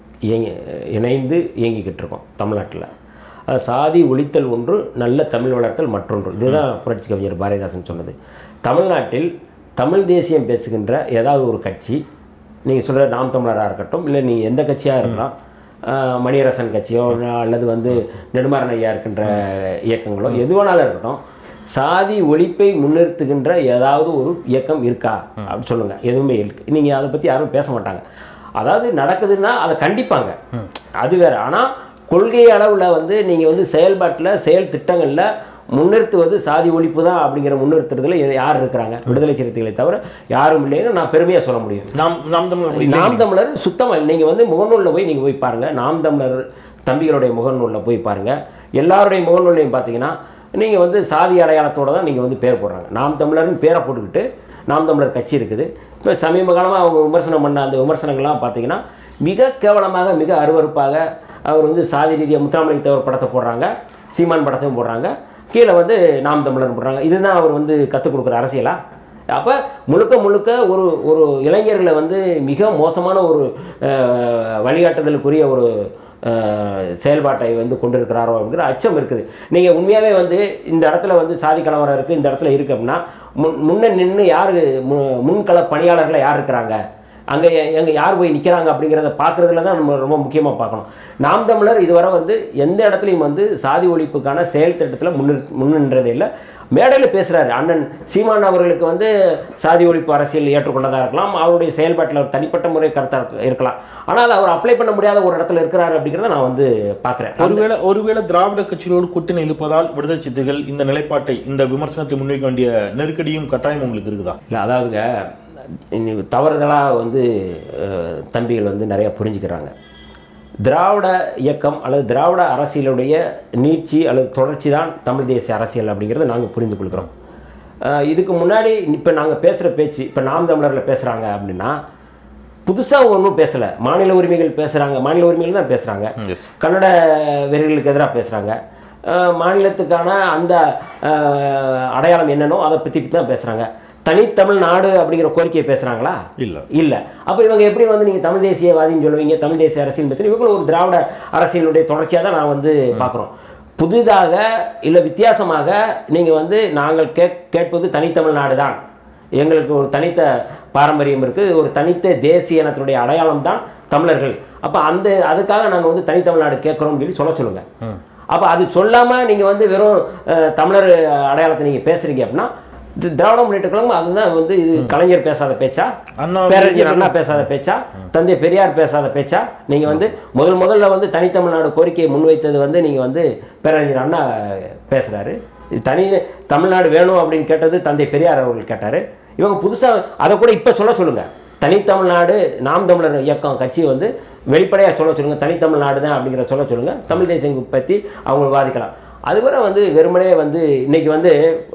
[SPEAKER 1] இணைந்து இயங்கிக்கிட்டு இருக்கோம் தமிழ்நாட்டில். சாதி ஒழித்தல் ஒன்று, நல்ல தமிழ் வளர்த்தல் மற்றொன்று. இதுதான் புரட்சி கவிஞர் பாரதிதாசன் சொன்னது. தமிழ்நாட்டில் தமிழ் தேசியம் பேசுகின்ற ஏதாவது ஒரு கட்சி, நீங்கள் சொல்கிற நாம் தமிழராக இருக்கட்டும், இல்லை நீங்கள் எந்த கட்சியாக இருக்கலாம், மணியரசன் கட்சியோ அல்லது வந்து நெடுமாறன் ஐயா இருக்கின்ற இயக்கங்களோ எதுவானாலும் இருக்கட்டும், சாதி ஒழிப்பை முன்னிறுத்துகின்ற ஏதாவது ஒரு இயக்கம் இருக்கா அப்படின்னு சொல்லுங்கள். எதுவுமே இருக்குது. நீங்கள் அதை பற்றி யாரும் பேச மாட்டாங்க. அதாவது நடக்குதுன்னா அதை கண்டிப்பாங்க, அது வேறு. ஆனால் கொள்கை அளவில் வந்து நீங்கள் வந்து செயல்பாட்டில் செயல் திட்டங்களில் முன்னிறுத்துவது சாதி ஒழிப்பு தான் அப்படிங்கிற முன்னிறுத்துறதுல யார் இருக்கிறாங்க? விடுதலை சிறுத்தைகளை தவிர யாரும் இல்லைன்னு நான் பெருமையாக சொல்ல முடியும். நாம் தமிழர் சுத்தமாக நீங்கள் வந்து முகநூலில் போய் நீங்கள் போய் பாருங்கள். நாம் தமிழர் தம்பிகளுடைய முகநூலில் போய் பாருங்கள். எல்லாருடைய முகநூலையும் பார்த்தீங்கன்னா நீங்கள் வந்து சாதி அடையாளத்தோடு தான் நீங்கள் வந்து பேர் போடுறாங்க. நாம் தமிழர்னு பேரை போட்டுக்கிட்டு நாம் தமிழர் கட்சி இருக்குது. இப்போ சமீப காலமாக அவங்க விமர்சனம் பண்ண அந்த விமர்சனங்கள்லாம் பார்த்தீங்கன்னா மிக கேவலமாக, மிக அருவருப்பாக அவர் வந்து சாதி ரீதியாக முத்துராமலிங்க தேவர் படத்தை போடுறாங்க, சீமான் படத்தையும் போடுறாங்க, கீழே வந்து நாம் தமிழர் போடுறாங்க. இதுதான் அவர் வந்து கற்றுக் கொடுக்குற அரசியலா? அப்போ முழுக்க முழுக்க ஒரு இளைஞர்களை வந்து மிக மோசமான ஒரு வழிகாட்டுதலுக்குரிய ஒரு செயல்பாட்டை வந்து கொண்டிருக்கிறாரோ அப்படிங்கிற அச்சம் இருக்குது. நீங்கள் உண்மையாகவே வந்து இந்த இடத்துல வந்து சாதி கலவரம் இருக்குது, இந்த இடத்துல இருக்குது அப்படின்னா முன்ன நின்று யார் முன்கள பணியாளர்களை யார் இருக்கிறாங்க, அங்கே எங்கே யார் போய் நிற்கிறாங்க அப்படிங்கிறத பார்க்குறதுல தான் நம்ம ரொம்ப முக்கியமாக பார்க்கணும். நாம் தமிழர் இதுவரை வந்து எந்த இடத்துலையும் வந்து சாதி ஒழிப்புக்கான செயல் திட்டத்தில் முன்னின்றதே இல்லை. மேடையில் பேசுகிறாரு அண்ணன் சீமான் அவர்களுக்கு வந்து சாதி ஒழிப்பு அரசியல் ஏற்றுக்கொண்டதாக இருக்கலாம், அவருடைய செயல்பாட்டில் தனிப்பட்ட முறை கருத்தாக இருக்கலாம், ஆனால் அவர் அப்ளை பண்ண முடியாத ஒரு இடத்துல இருக்கிறார் அப்படிங்கிறத நான் வந்து பார்க்குறேன்.
[SPEAKER 2] ஒருவேளை திராவிட கட்சிகளோடு கூட்டணி இருப்பதால் விடுதலை சிறுத்தைகள் இந்த நிலைப்பாட்டை, இந்த விமர்சனத்தை முன்வைக்க வேண்டிய நெருக்கடியும் கட்டாயம் உங்களுக்கு இருக்குதா?
[SPEAKER 1] இல்லை, அதாவதுங்க தவறுதலாக வந்து தம்பிகள் வந்து நிறையா புரிஞ்சுக்கிறாங்க. திராவிட இயக்கம் அல்லது திராவிட அரசியலுடைய நீட்சி அல்லது தொடர்ச்சி தான் தமிழ் தேசிய அரசியல் அப்படிங்கிறத நாங்கள் புரிந்து கொள்கிறோம். இதுக்கு முன்னாடி இப்போ நாங்கள் பேசுகிற பேச்சு, இப்போ நாம் தமிழரில் பேசுகிறாங்க அப்படின்னா புதுசாக ஒன்றும் பேசலை. மாநில உரிமைகள் பேசுகிறாங்க, மாநில உரிமைகள் தான் பேசுகிறாங்க, கன்னட வெறிகளுக்கு எதிராக பேசுகிறாங்க, மாநிலத்துக்கான அந்த அடையாளம் என்னன்னோ அதை பற்றி தான் பேசுகிறாங்க. தனித்தமிழ் நாடு அப்படிங்கிற கோரிக்கையை பேசுகிறாங்களா? இல்லை. அப்போ இவங்க எப்படி வந்து நீங்கள் தமிழ் தேசியவாதின்னு சொல்லுவீங்க, தமிழ் தேசிய அரசியல் பேசுகிறீங்க? இவங்களும் ஒரு திராவிட அரசியலுடைய தொடர்ச்சியாக தான் நான் வந்து பார்க்குறோம். புதிதாக இல்லை வித்தியாசமாக நீங்கள் வந்து நாங்கள் கேட்பது தனித்தமிழ் நாடு தான், எங்களுக்கு ஒரு தனித்த பாரம்பரியம் இருக்குது, ஒரு தனித்த தேசிய இனத்தினுடைய அடையாளம் தான் தமிழர்கள், அப்போ அதுக்காக நாங்கள் வந்து தனித்தமிழ்நாடு கேட்குறோம்னு சொல்லி சொல்லுங்கள். அப்போ அது சொல்லாமல் நீங்கள் வந்து வெறும் தமிழர் அடையாளத்தை நீங்கள் பேசுகிறீங்க அப்படின்னா திராவிட முன்னேற்ற கழகம் அதுதான் வந்து இது கலைஞர் பேசாத பேச்சா, பேரறிஞர் அண்ணா பேசாத பேச்சா, தந்தை பெரியார் பேசாத பேச்சா? நீங்கள் வந்து முதல்ல வந்து தனித்தமிழ்நாடு கோரிக்கையை முன்வைத்தது வந்து நீங்கள் வந்து பேரறிஞர் அண்ணா பேசுகிறாரு, தனி தமிழ்நாடு வேணும் அப்படின்னு கேட்டது தந்தை பெரியார் அவர்கள் கேட்டார். இவங்க புதுசாக அதை கூட இப்போ சொல்லுங்கள், தனித்தமிழ்நாடு நாம் தமிழர் இயக்கம் கட்சி வந்து வெளிப்படையாக சொல்லுங்கள், தனித்தமிழ்நாடு தான் அப்படிங்கிற சொல்லுங்கள், தமிழ் தேசியம் பற்றி அவங்க விவாதிக்கலாம். அதுவரை வந்து வெறுமனே வந்து இன்றைக்கி வந்து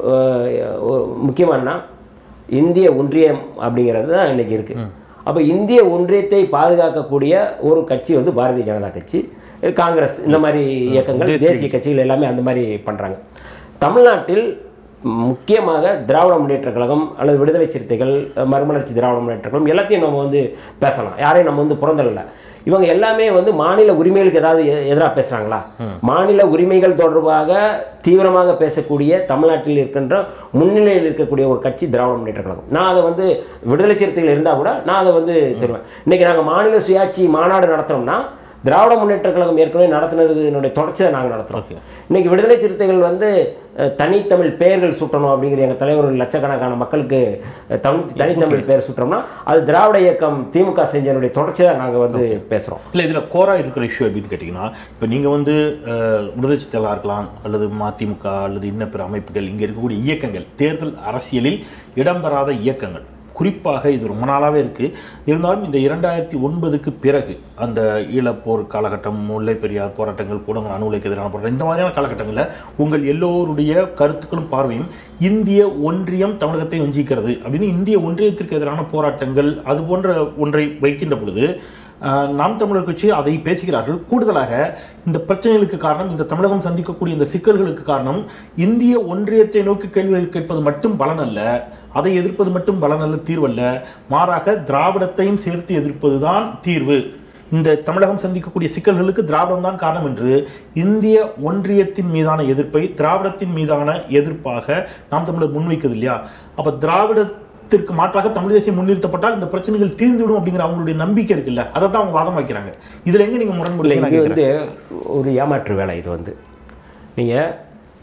[SPEAKER 1] முக்கியமானா இந்திய ஒன்றியம் அப்படிங்கிறது தான் இன்றைக்கி இருக்குது. அப்போ இந்திய ஒன்றியத்தை பாதுகாக்கக்கூடிய ஒரு கட்சி வந்து பாரதிய ஜனதா கட்சி, காங்கிரஸ், இந்த மாதிரி இயக்கங்கள், தேசிய கட்சிகள் எல்லாமே அந்த மாதிரி பண்ணுறாங்க. தமிழ்நாட்டில் முக்கியமாக திராவிட முன்னேற்ற கழகம் அல்லது விடுதலை சிறுத்தைகள், மறுமலர்ச்சி திராவிட முன்னேற்ற கழகம் எல்லாத்தையும் நம்ம வந்து பேசலாம், யாரையும் நம்ம வந்து புறந்தள்ள. இவங்க எல்லாமே வந்து மாநில உரிமைகளுக்கு ஏதாவது எதிராக பேசுகிறாங்களா? மாநில உரிமைகள் தொடர்பாக தீவிரமாக பேசக்கூடிய தமிழ்நாட்டில் இருக்கின்ற முன்னிலையில் இருக்கக்கூடிய ஒரு கட்சி திராவிட முன்னேற்ற கழகம். நான் அதை வந்து விடுதலை சிறுத்தைகள் இருந்தால் கூட நான் அதை வந்து சொல்லுவேன். இன்றைக்கி நாங்கள் மாநில சுயாட்சி மாநாடு நடத்துகிறோம்னா திராவிட முன்னேற்ற கழகம் ஏற்கனவே நடத்தினதுனுடைய தொடர்ச்சியை நாங்கள் நடத்துகிறோம். இன்றைக்கி விடுதலை சிறுத்தைகள் வந்து தனித்தமிழ் பெயர்கள் சூட்டணும் அப்படிங்கிற எங்கள் தலைவர்கள் லட்சக்கணக்கான மக்களுக்கு தனித்தமிழ் பெயர் சூட்டுறோம்னா அது திராவிட இயக்கம் திமுக செஞ்சனுடைய தொடர்ச்சியை தான் நாங்கள் வந்து பேசுகிறோம்.
[SPEAKER 2] இல்லை, இதில் கோரா இருக்கிற இஷ்யூ அப்படின்னு கேட்டிங்கன்னா, இப்போ நீங்கள் வந்து விடுதலை சிறுத்தைகளாக இருக்கலாம் அல்லது மதிமுக அல்லது இன்ன பிற அமைப்புகள், இங்கே இருக்கக்கூடிய இயக்கங்கள் தேர்தல் அரசியலில் இடம்பெறாத இயக்கங்கள், குறிப்பாக இது ரொம்ப நாளாகவே இருக்குது. இருந்தாலும் இந்த 2009க்கு பிறகு அந்த ஈழப்போர் காலகட்டம், முல்லை பெரியார் போராட்டங்கள், கூடங்கள் அணுகுலைக்கு எதிரான போராட்டம், இந்த மாதிரியான காலகட்டங்களில் உங்கள் எல்லோருடைய கருத்துக்களும் பார்வையும் இந்திய ஒன்றியம் தமிழகத்தை வஞ்சிக்கிறது அப்படின்னு இந்திய ஒன்றியத்திற்கு எதிரான போராட்டங்கள் அது போன்ற ஒன்றை வைக்கின்ற பொழுது நாம் தமிழர் கட்சி அதை பேசுகிறார்கள். கூடுதலாக இந்த பிரச்சனைகளுக்கு காரணம், இந்த தமிழகம் சந்திக்கக்கூடிய இந்த சிக்கல்களுக்கு காரணம் இந்திய ஒன்றியத்தை நோக்கி கேள்விகள் கேட்பது மட்டும் பலன் அல்ல, அதை எதிர்ப்பது மட்டும் பலன் அல்ல, தீர்வல்ல, மாறாக திராவிடத்தையும் சேர்த்து எதிர்ப்பது தான் தீர்வு, இந்த தமிழகம் சந்திக்கக்கூடிய சிக்கல்களுக்கு திராவிடம் தான் காரணம் என்று இந்திய ஒன்றியத்தின் மீதான எதிர்ப்பை திராவிடத்தின் மீதான எதிர்ப்பாக நாம் தமிழர் முன்வைக்கிறது இல்லையா? அப்போ திராவிடத்திற்கு மாற்றாக தமிழ் தேசியம் முன்னிறுத்தப்பட்டால் இந்த பிரச்சனைகள் தீர்ந்துவிடும் அப்படிங்கிற அவங்களுடைய நம்பிக்கை இருக்குல்ல, அதை தான் அவங்க வாதம் வைக்கிறாங்க. இதில் எங்கே நீங்கள் முரண்படுல?
[SPEAKER 1] இது வந்து ஒரு ஏமாற்று வேலை. இது வந்து நீங்கள்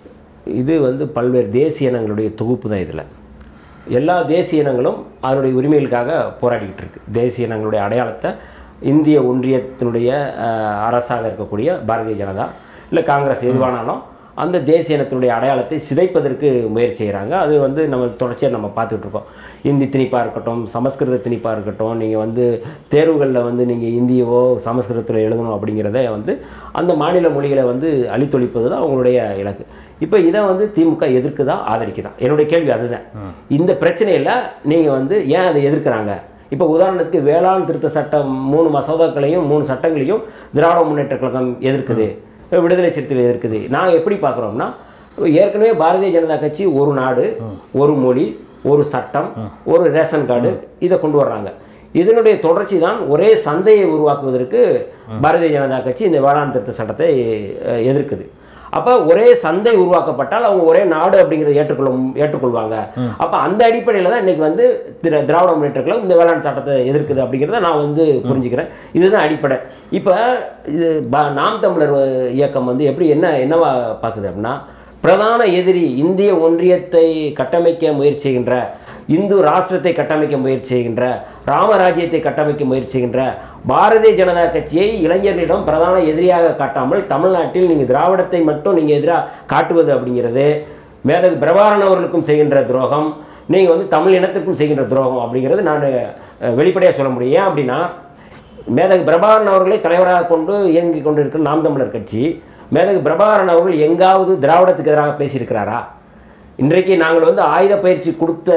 [SPEAKER 1] இது வந்து பல்வேறு தேசிய இனங்களுடைய தொகுப்பு தான். இதில் எல்லா தேசிய இனங்களும் அதனுடைய உரிமைகளுக்காக போராடிக்கிட்டு இருக்கு. தேசிய இனங்களுடைய அடையாளத்தை இந்திய ஒன்றியத்தினுடைய அரசாக இருக்கக்கூடிய பாரதிய ஜனதா இல்லை காங்கிரஸ் எதுவானாலும் அந்த தேசிய இனத்தினுடைய அடையாளத்தை சிதைப்பதற்கு முயற்சி செய்கிறாங்க. அது வந்து நம்ம தொடர்ச்சியாக நம்ம பார்த்துட்ருக்கோம். இந்தி திணிப்பாக இருக்கட்டும், சமஸ்கிருத திணிப்பாக இருக்கட்டும், நீங்கள் வந்து தேர்வுகளில் வந்து நீங்கள் இந்தியவோ சமஸ்கிருதத்தில் எழுதணும் அப்படிங்கிறத வந்து அந்த மாநில மொழிகளை வந்து அழித்தொழிப்பது தான் அவங்களுடைய இலக்கு. இப்போ இதை வந்து திமுக எதிர்க்குதா ஆதரிக்குதா? என்னுடைய கேள்வி அதுதான். இந்த பிரச்சனையில் நீங்கள் வந்து ஏன் அதை எதிர்க்கிறாங்க? இப்போ உதாரணத்துக்கு வேளாண் திருத்த சட்டம் 3 மசோதாக்களையும் 3 சட்டங்களையும் திராவிட முன்னேற்ற கழகம் எதிர்க்குது, விடுதலை சிறுத்தைகள் எதிர்க்குது. நாங்கள் எப்படி பார்க்குறோம்னா, ஏற்கனவே பாரதிய ஜனதா கட்சி ஒரு நாடு ஒரு மொழி ஒரு சட்டம், ஒரு ரேஷன் கார்டு இதை கொண்டு வர்றாங்க. இதனுடைய தொடர்ச்சி தான் ஒரே சந்தையை உருவாக்குவதற்கு பாரதிய ஜனதா கட்சி இந்த வேளாண் திருத்த சட்டத்தை எதிர்க்குது. அப்போ ஒரே சந்தை உருவாக்கப்பட்டால் அவங்க ஒரே நாடு அப்படிங்கிறத ஏற்றுக்கொள்வாங்க. அப்போ அந்த அடிப்படையில் தான் இன்னைக்கு வந்து திராவிட முன்னேற்ற கழகம் இந்த வேளாண் சட்டத்தை எதிர்க்குது அப்படிங்கிறத நான் வந்து புரிஞ்சுக்கிறேன். இதுதான் அடிப்படை. இப்போ இது நாம் தமிழர் இயக்கம் வந்து எப்படி என்னவா பார்க்குது அப்படின்னா, பிரதான எதிரி இந்திய ஒன்றியத்தை கட்டமைக்க முயற்சி செய்கின்ற, இந்து ராஷ்டிரத்தை கட்டமைக்க முயற்சி செய்கின்ற, ராமராஜ்யத்தை கட்டமைக்க முயற்சி செய்கின்ற பாரதிய ஜனதா கட்சியை இளைஞர்களிடம் பிரதான எதிரியாக காட்டாமல் தமிழ்நாட்டில் நீங்கள் திராவிடத்தை மட்டும் நீங்கள் எதிராக காட்டுவது அப்படிங்கிறது மேதகு பிரபாகரன் அவர்களுக்கும் செய்கின்ற துரோகம், நீங்கள் வந்து தமிழ் இனத்துக்கும் செய்கின்ற துரோகம் அப்படிங்கிறது நான் வெளிப்படையாக சொல்ல முடியும். ஏன் அப்படின்னா, மேதகு பிரபாகரன் அவர்களை தலைவராக கொண்டு இயங்கி கொண்டு இருக்கிற நாம் தமிழர் கட்சி, மேதகு பிரபாகரன் அவர்கள் எங்காவது திராவிடத்துக்கு எதிராக பேசியிருக்கிறாரா? இன்றைக்கு நாங்கள் வந்து ஆயுத பயிற்சி கொடுத்த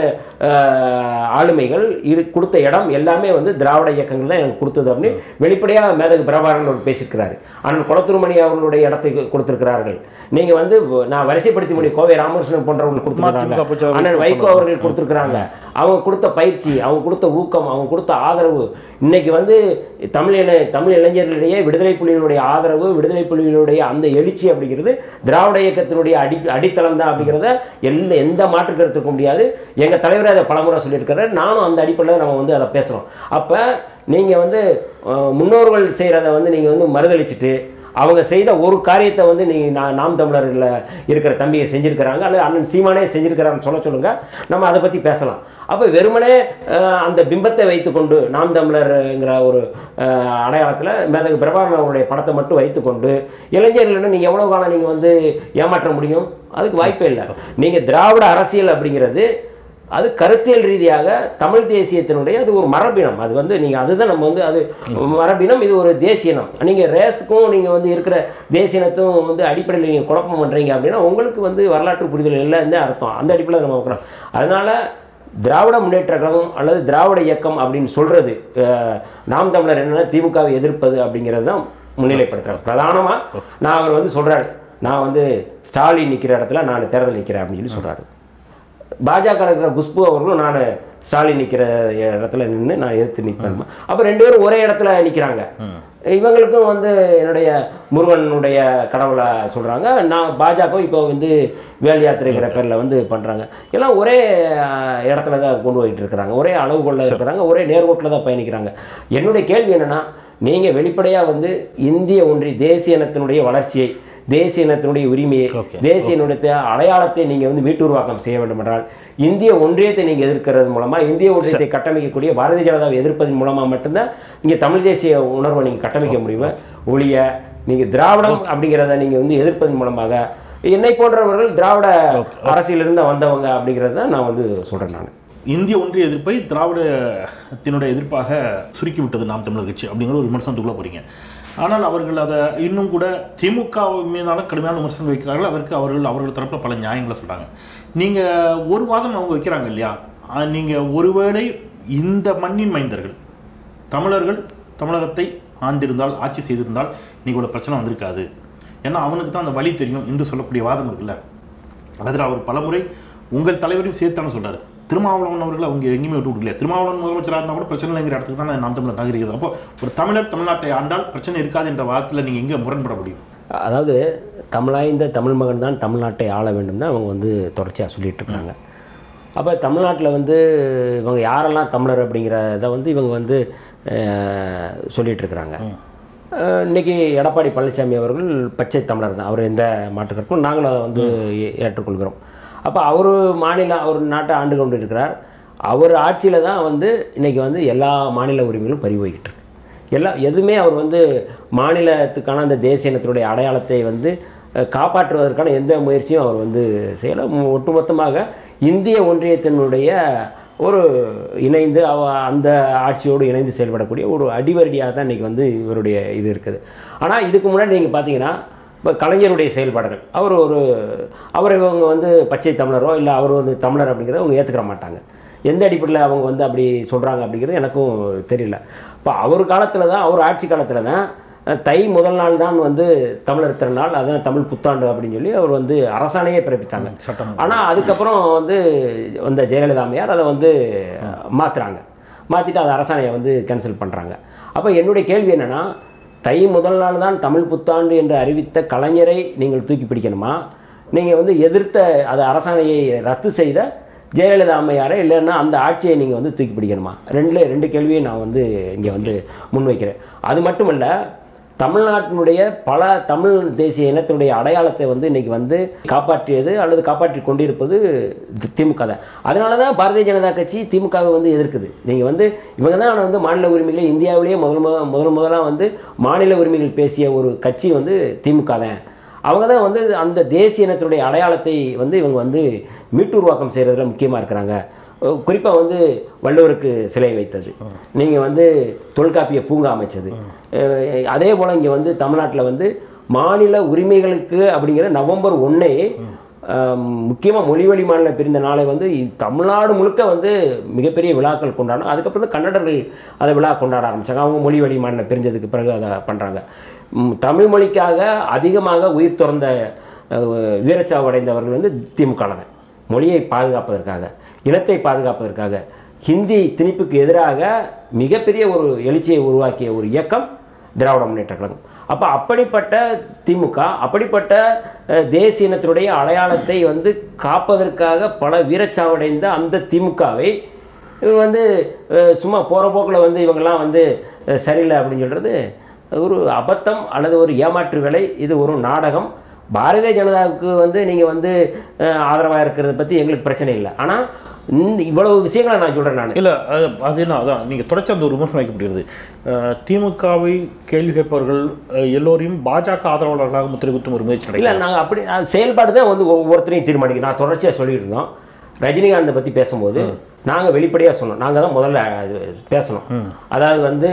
[SPEAKER 1] ஆளுமைகள் கொடுத்த இடம் எல்லாமே வந்து திராவிட இயக்கங்கள் தான் எனக்கு கொடுத்தது அப்படின்னு வெளிப்படையாக மேதகு பிரபாகரன் அவர்கள் பேசியிருக்கிறாரு. ஆனால் குளத்துருமணி அவர்களுடைய இடத்தை கொடுத்திருக்கிறார்கள். நீங்கள் வந்து நான் வரிசைப்படுத்தி முடியும், கோவை ராமகிருஷ்ணன் போன்றவர்கள் கொடுத்துருக்காங்க, அண்ணன் வைகோ அவர்கள் கொடுத்துருக்குறாங்க. அவங்க கொடுத்த பயிற்சி, அவங்க கொடுத்த ஊக்கம், அவங்க கொடுத்த ஆதரவு இன்னைக்கு வந்து தமிழ் இளைஞர்களிடையே விடுதலை புலிகளுடைய ஆதரவு, விடுதலை புலிகளுடைய அந்த எழுச்சி அப்படிங்கிறது திராவிட இயக்கத்தினுடைய அடித்தளம் தான் அப்படிங்கிறத எந்த மாற்று கருத்துக்க முடியாது. எங்கள் தலைவர் அதை பலமுறை சொல்லியிருக்கிறார். நானும் அந்த அடிப்படையில் நம்ம வந்து அதை பேசுகிறோம். அப்போ நீங்கள் வந்து முன்னோர்கள் செய்கிறத வந்து நீங்கள் வந்து மறுதளிச்சுட்டு அவங்க செய்த ஒரு காரியத்தை வந்து நீங்கள் நாம் தமிழர்களில் இருக்கிற தம்பியை செஞ்சுருக்கிறாங்க அல்லது அண்ணன் சீமானே செஞ்சுருக்கிறான்னு சொல்லுங்கள், நம்ம அதை பற்றி பேசலாம். அப்போ வெறுமனே அந்த பிம்பத்தை வைத்துக்கொண்டு நாம் தமிழருங்கிற ஒரு அடையாளத்தில் மேதகு பிரபாகரன் அவருடைய படத்தை மட்டும் வைத்துக்கொண்டு இளைஞர்களிடம் நீங்கள் எவ்வளோ காலம் நீங்கள் வந்து ஏமாற்ற முடியும்? அதுக்கு வாய்ப்பே இல்லை. நீங்கள் திராவிட அரசியல் அப்படிங்கிறது அது கருத்தியல் ரீதியாக தமிழ் தேசியத்தினுடைய அது ஒரு மரபினம். அது வந்து நீங்கள் அதுதான் நம்ம வந்து அது மரபினம், இது ஒரு தேசியனம். நீங்கள் ரேஸுக்கும் நீங்கள் வந்து இருக்கிற தேசியனத்தும் வந்து அடிப்படையில் நீங்கள் குழப்பம் பண்ணுறீங்க அப்படின்னா உங்களுக்கு வந்து வரலாற்று புரிதல் இல்லைன்னு அர்த்தம். அந்த அடிப்படையில் நம்ம வைக்கிறோம். அதனால் திராவிட முன்னேற்ற கழகம் அல்லது திராவிட இயக்கம் அப்படின்னு சொல்கிறது நாம் தமிழர் என்னென்னா திமுகவை எதிர்ப்பது அப்படிங்கிறது தான் முன்னிலைப்படுத்துகிறாங்க பிரதானமாக. நான் அவர் வந்து சொல்கிறாரு, நான் வந்து ஸ்டாலின் நிற்கிற இடத்துல நான் தேர்தல் நிற்கிறேன் அப்படின்னு சொல்லி சொல்கிறாரு. பாஜக இருக்கிற குஷ்பு அவர்களும் நான் ஸ்டாலின் நிற்கிற இடத்துல நின்று நான் எதிர்த்து நிற்பேன். அப்போ ரெண்டு பேரும் ஒரே இடத்துல நிற்கிறாங்க. இவங்களுக்கும் வந்து என்னுடைய முருகனுடைய கடவுளை சொல்கிறாங்க, நான் பாஜகவும் இப்போ வந்து வேல் யாத்திரைங்கிற பேரில் வந்து பண்ணுறாங்க. எல்லாம் ஒரே இடத்துல தான் கொண்டு போயிட்டு இருக்கிறாங்க, ஒரே அளவுகோலில் இருக்கிறாங்க, ஒரே நேர்கோட்டில் தான் பயணிக்கிறாங்க. என்னுடைய கேள்வி என்னென்னா, நீங்கள் வெளிப்படையாக வந்து இந்திய ஒன்றிய தேசிய இனத்தினுடைய வளர்ச்சியை, தேசிய இனத்தினுடைய உரிமையை, தேசிய இனத்தை அடையாளத்தை நீங்கள் வந்து மீட்டுருவாக்கம் செய்ய வேண்டும் என்றால் இந்திய ஒன்றியத்தை நீங்கள் எதிர்க்கிறது மூலமாக, இந்திய ஒன்றியத்தை கட்டமைக்கக்கூடிய பாரதிய ஜனதாவை எதிர்ப்பதன் மூலமாக மட்டும்தான் நீங்கள் தமிழ் தேசிய உணர்வை நீங்கள் கட்டமைக்க முடியுமா ஒழிய நீங்கள் திராவிடம் அப்படிங்கிறத நீங்கள் வந்து எதிர்ப்பதன் மூலமாக என்னை போன்றவர்கள் திராவிட அரசியலிருந்து வந்தவங்க அப்படிங்கிறது தான் நான் வந்து சொல்கிறேன். நான்
[SPEAKER 2] இந்திய ஒன்றிய எதிர்ப்பை திராவிடத்தினுடைய எதிர்ப்பாக சுருக்கி விட்டது நாம் தமிழர் கட்சி அப்படிங்கிற ஒரு விமர்சனத்துக்குள்ளே போகிறீங்க. ஆனால் அவர்கள் அதை இன்னும் கூட திமுக மீதான கடுமையான விமர்சனம் வைக்கிறார்கள். அதற்கு அவர்கள் தரப்பில் பல நியாயங்களை சொல்கிறாங்க. நீங்கள் ஒரு வாதம் அவங்க வைக்கிறாங்க இல்லையா, நீங்கள் ஒருவேளை இந்த மண்ணின் மைந்தர்கள் தமிழர்கள் தமிழகத்தை ஆண்டிருந்தால், ஆட்சி செய்திருந்தால் நீங்கள் இவ்வளோ பிரச்சனை வந்திருக்காது, ஏன்னா அவனுக்கு தான் அந்த வழி தெரியும் என்று சொல்லக்கூடிய வாதம் இருக்குல்ல. அதில் அவர் பலமுறை உங்கள் தலைவரையும் சேர்த்தானு சொல்கிறார். திருமாவளவன் அவர்கள் அவங்க எங்கேயுமே விட்டு விடலையா? திருமாவளவன் முதலமைச்சராக இருந்தால் கூட பிரச்சனை இல்லைங்கிற இடத்துக்கு தான் நாம் தமிழர் நகர்கிறது. அப்போ ஒரு தமிழர் தமிழ்நாட்டை ஆண்டால் பிரச்சனை இருக்காது என்ற வாதத்தில் நீங்கள் எங்கே முரண்பட முடியும்?
[SPEAKER 1] அதாவது தமிழாய்ந்த தமிழ் மகன் தான் தமிழ்நாட்டை ஆள வேண்டும் தான் அவங்க வந்து தொடர்ச்சியாக சொல்லிட்டு இருக்காங்க. அப்போ தமிழ்நாட்டில் வந்து இவங்க யாரெல்லாம் தமிழர் அப்படிங்கிறத வந்து இவங்க வந்து சொல்லிகிட்டு இருக்கிறாங்க. இன்றைக்கி எடப்பாடி பழனிசாமி அவர்கள் பச்சை தமிழர் தான், அவர் எந்த மாற்றுக்கருத்தும் நாங்களும் அதை வந்து ஏற்றுக்கொள்கிறோம். அப்போ அவர் நாட்டை ஆண்டு கொண்டு இருக்கிறார். அவர் ஆட்சியில் தான் வந்து இன்றைக்கி வந்து எல்லா மாநில உரிமைகளும் பறிபோய்கிட்டு இருக்கு. எதுவுமே அவர் வந்து மாநிலத்துக்கான அந்த தேசிய இனத்தினுடைய அடையாளத்தை வந்து காப்பாற்றுவதற்கான எந்த முயற்சியும் அவர் வந்து செய்யலை. ஒட்டுமொத்தமாக இந்திய ஒன்றியத்தினுடைய ஒரு இணைந்து அந்த ஆட்சியோடு இணைந்து செயல்படக்கூடிய ஒரு அடிவரடியாக தான் இன்றைக்கி வந்து இவருடைய இது இருக்குது. ஆனால் இதுக்கு முன்னாடி நீங்கள் பார்த்தீங்கன்னா இப்போ கலைஞருடைய செயல்பாடுகள், அவரை இவங்க வந்து பச்சை தமிழரோ இல்லை அவர் வந்து தமிழர் அப்படிங்கிறத அவங்க ஏற்றுக்கிற மாட்டாங்க. எந்த அடிப்படையில் அவங்க வந்து அப்படி சொல்கிறாங்க அப்படிங்கிறது எனக்கும் தெரியல. இப்போ அவர் காலத்தில் தான், அவர் ஆட்சி காலத்தில் தான் தை முதல் நாள் தான் வந்து தமிழர் திருநாள், அதுதான் தமிழ் புத்தாண்டு அப்படின்னு சொல்லி அவர் வந்து அரசாணையே பிறப்பித்தாங்க. ஆனால் அதுக்கப்புறம் வந்து அந்த ஜெயலலிதா அம்மையார் அதை வந்து மாற்றிட்டு அதை அரசாணையை வந்து கேன்சல் பண்ணுறாங்க. அப்போ என்னுடைய கேள்வி என்னென்னா, தை முதல் நாள் தான் தமிழ் புத்தாண்டு என்று அறிவித்த கலைஞரை நீங்கள் தூக்கி பிடிக்கணுமா, நீங்கள் வந்து எதிர்த்த அதை அரசாணையை ரத்து செய்த ஜெயலலிதா அம்மையாரை, இல்லைன்னா அந்த ஆட்சியை நீங்கள் வந்து தூக்கி பிடிக்கணுமா? ரெண்டு கேள்வியை நான் வந்து இங்கே வந்து முன்வைக்கிறேன். அது மட்டும் இல்லை, தமிழ்நாட்டினுடைய பல தமிழ் தேசிய இனத்தினுடைய அடையாளத்தை வந்து இன்றைக்கி வந்து காப்பாற்றியது அல்லது காப்பாற்றி கொண்டிருப்பது திமுக தான். அதனால தான் பாரதிய ஜனதா கட்சி திமுகவை வந்து எதிர்க்குது. நீங்கள் வந்து இவங்க தான் வந்து மாநில உரிமைகளை இந்தியாவிலேயே முதலாக வந்து மாநில உரிமைகள் பேசிய ஒரு கட்சி வந்து திமுக தான். அவங்க தான் வந்து அந்த தேசிய இனத்தினுடைய அடையாளத்தை வந்து இவங்க வந்து மீட்டுருவாக்கம் செய்கிறதுல முக்கியமாக இருக்கிறாங்க. குறிப்பாக வந்து வள்ளுவருக்கு சிலை வைத்தது, நீங்கள் வந்து தொல்காப்பிய பூங்கா அமைச்சது, அதே போல் இங்கே வந்து தமிழ்நாட்டில் வந்து மாநில உரிமைகளுக்கு அப்படிங்கிற நவம்பர் 1 முக்கியமாக மொழிவழி மாநிலம் பிரிந்த நாளை வந்து தமிழ்நாடு முழுக்க வந்து மிகப்பெரிய விழாக்கள் கொண்டாடணும். அதுக்கப்புறம் தான் கன்னடர்கள் அதை விழா கொண்டாட ஆரம்பித்தாங்க. அவங்க மொழிவழி மாநிலம் பிரிஞ்சதுக்கு பிறகு அதை பண்ணுறாங்க. தமிழ் மொழிக்காக அதிகமாக உயிர் துறந்த வீரச்சாவு அடைந்தவர்கள் வந்து திமுக தான். மொழியை பாதுகாப்பதற்காக, இனத்தை பாதுகாப்பதற்காக, ஹிந்தி திணிப்புக்கு எதிராக மிகப்பெரிய ஒரு எழுச்சியை உருவாக்கிய ஒரு இயக்கம் திராவிட முன்னேற்ற கழகம். அப்போ அப்படிப்பட்ட திமுக, அப்படிப்பட்ட தேசிய இனத்தினுடைய அடையாளத்தை வந்து காப்பதற்காக பல வீரச்சாவடைந்த அந்த திமுகவை இவங்க வந்து சும்மா போகிற போக்கில் வந்து இவங்கெல்லாம் வந்து சரியில்லை அப்படின்னு சொல்கிறது ஒரு அபத்தம் அல்லது ஒரு ஏமாற்று வேலை. இது ஒரு நாடகம். பாரதிய ஜனதாவுக்கு வந்து நீங்கள் வந்து ஆதரவாக இருக்கிறத பற்றி எங்களுக்கு பிரச்சனை இல்லை. ஆனால் இவ்வளவு விஷயங்களை நான் சொல்கிறேன். நான்
[SPEAKER 2] இல்லை, அது என்ன, அதான் நீங்கள் தொடர்ச்சி அந்த ஒரு விமர்சனம் வைக்கப்படுகிறது. திமுகவை கேள்வி கேட்பவர்கள் எல்லோரையும் பாஜக ஆதரவாளர்களாக முத்திரை குத்தும் ஒரு முயற்சி
[SPEAKER 1] இல்லை. நாங்கள் அப்படி செயல்பாடு தான் வந்து ஒவ்வொருத்தரையும் தீர்மானிக்கிறோம். நான் தொடர்ச்சியாக சொல்லிட்டு இருந்தோம். ரஜினிகாந்தை பற்றி பேசும்போது நாங்கள் வெளிப்படையாக சொன்னோம், நாங்கள் தான் முதல்ல பேசணும். அதாவது வந்து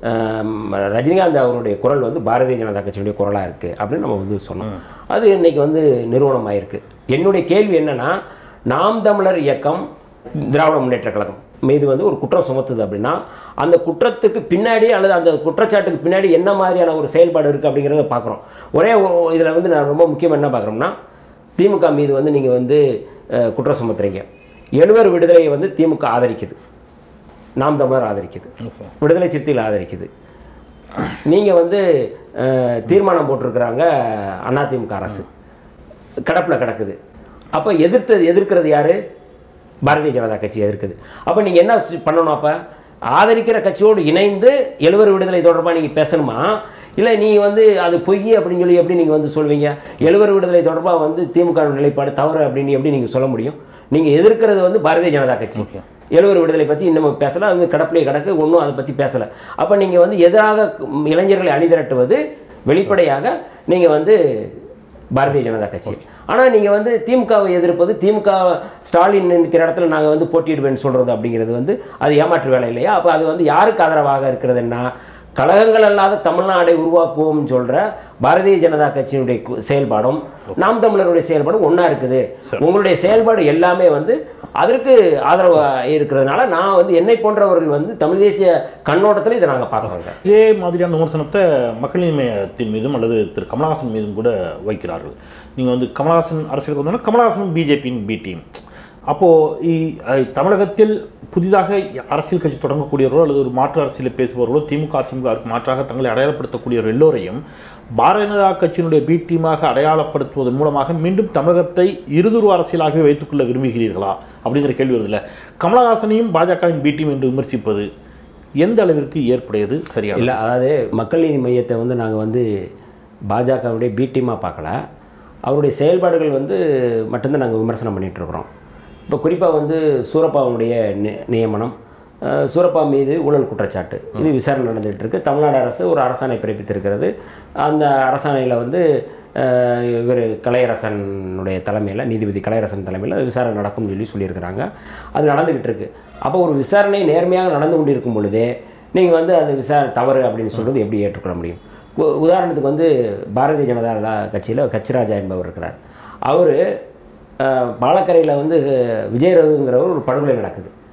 [SPEAKER 1] ரஜினிகாந்த் அவருடைய குரல் வந்து பாரதிய ஜனதா கட்சியுடைய குரலாக இருக்குது அப்படின்னு நம்ம வந்து சொன்னோம். அது இன்றைக்கி வந்து நிறுவனமாயிருக்கு. என்னுடைய கேள்வி என்னென்னா, நாம் தமிழர் இயக்கம் திராவிட முன்னேற்ற கழகம் மீது வந்து ஒரு குற்றம் சுமத்துது அப்படின்னா அந்த குற்றத்துக்கு பின்னாடி அல்லது அந்த குற்றச்சாட்டுக்கு பின்னாடி என்ன மாதிரியான ஒரு செயல்பாடு இருக்குது அப்படிங்கிறத பார்க்குறோம். ஒரே இதில் வந்து நான் ரொம்ப முக்கியமாக என்ன பார்க்குறோம்னா, திமுக மீது வந்து நீங்கள் வந்து குற்றம் சுமத்துறீங்க. 70 விடுதலையை வந்து திமுக ஆதரிக்குது, நாம் தமிழர் ஆதரிக்குது, விடுதலை சிறுத்தைகள் ஆதரிக்குது. நீங்கள் வந்து தீர்மானம் போட்டிருக்கிறாங்க, அதிமுக அரசு கிடப்பில் கிடக்குது. அப்போ எதிர்க்கிறது யார்? பாரதிய ஜனதா கட்சி எதிர்க்குது. அப்போ நீங்கள் என்ன பண்ணணும்? அப்போ ஆதரிக்கிற கட்சியோடு இணைந்து 70 விடுதலை தொடர்பாக நீங்கள் பேசணுமா, இல்லை நீங்கள் வந்து அது பொய் அப்படின்னு சொல்லி எப்படி நீங்கள் வந்து சொல்வீங்க? 70 விடுதலை தொடர்பாக வந்து திமுக நிலைப்பாடு தவறு அப்படின்னு எப்படி நீங்கள் சொல்ல முடியும்? நீங்கள் எதிர்க்கிறது வந்து பாரதிய ஜனதா கட்சி. 70 விடுதலை பற்றி இன்னும் பேசலை, அது கடப்பிலே கிடக்கு, ஒன்றும் அதை பற்றி பேசலை. அப்போ நீங்கள் வந்து எதிராக இளைஞர்களை அணிதிரட்டுவது வெளிப்படையாக நீங்கள் வந்து பாரதிய ஜனதா கட்சி. ஆனால் நீங்கள் வந்து திமுகவை எதிர்ப்பது, திமுக ஸ்டாலின் இருக்கிற இடத்துல நாங்கள் வந்து போட்டியிடுவேன்னு சொல்கிறது அப்படிங்கிறது வந்து அது ஏமாற்று வேலை இல்லையா? அப்போ அது வந்து யாருக்கு ஆதரவாக இருக்கிறதுன்னா, கழகங்கள் அல்லாத தமிழ்நாடை உருவாக்குவோம்னு சொல்கிற பாரதிய ஜனதா கட்சியினுடைய செயல்பாடும் நாம் தமிழருடைய செயல்பாடும் ஒன்றா இருக்குது. உங்களுடைய செயல்பாடு எல்லாமே வந்து அதற்கு ஆதரவாக இருக்கிறதுனால நான் வந்து என்னை போன்றவர்கள் வந்து தமிழ் தேசிய கண்ணோட்டத்தில் இதை நாங்கள் பார்க்குறோங்க.
[SPEAKER 2] இதே மாதிரியான விமர்சனத்தை மக்கள் நீதி மையத்தின் மீதும் அல்லது திரு கமலஹாசன் மீதும் கூட வைக்கிறார்கள். நீங்கள் வந்து கமலஹாசன் அரசியலுக்கு வந்தோன்னா கமலஹாசன் பிஜேபியின் பி டீம். அப்போது தமிழகத்தில் புதிதாக அரசியல் கட்சி தொடங்கக்கூடியவர்களோ அல்லது ஒரு மாற்று அரசியலை பேசுபவர்களோ திமுகவுக்கு மாற்றாக தங்களை அடையாளப்படுத்தக்கூடியவர் எல்லோரையும் பாரதிய ஜனதா கட்சியினுடைய பி டீமாக அடையாளப்படுத்துவதன் மூலமாக மீண்டும் தமிழகத்தை இருதுருவ அரசியலாகவே வைத்துக்கொள்ள விரும்புகிறீர்களா அப்படிங்கிற கேள்வி வருதில்ல. கமலஹாசனையும் பாஜகவின் பி டீம் என்று விமர்சிப்பது எந்த அளவிற்கு ஏற்புடையது? சரியா
[SPEAKER 1] இல்லை. அதாவது மக்கள் நீதி மையத்தை வந்து நாங்கள் வந்து பாஜகவுடைய பி டீமாக பார்க்கல, அவருடைய செயல்பாடுகள் வந்து மட்டும்தான் நாங்கள் விமர்சனம் பண்ணிகிட்ருக்குறோம். இப்போ குறிப்பாக வந்து சூரப்பாவுடைய நியமனம், சூரப்பா மீது ஊழல் குற்றச்சாட்டு, இது விசாரணை நடந்துகிட்டு இருக்குது. தமிழ்நாடு அரசு ஒரு அரசாணை பிறப்பித்திருக்கிறது. அந்த அரசாணையில் வந்து இவர் கலையரசனுடைய தலைமையில், நீதிபதி கலையரசன் தலைமையில் விசாரணை நடக்கும்னு சொல்லியிருக்கிறாங்க. அது நடந்துக்கிட்டு இருக்குது. அப்போ ஒரு விசாரணை நேர்மையாக நடந்து கொண்டிருக்கும் பொழுதே நீங்கள் வந்து அந்த விசாரணை தவறு அப்படின்னு சொல்கிறது எப்படி ஏற்றுக்கொள்ள முடியும்? உதாரணத்துக்கு வந்து பாரதிய ஜனதா கட்சியில் கச்சிராஜா என்பவர் இருக்கிறார். அவர் பாலக்கரையில் வந்து விஜயரகுங்கிறவர் ஒரு படுகொலை நடக்குது.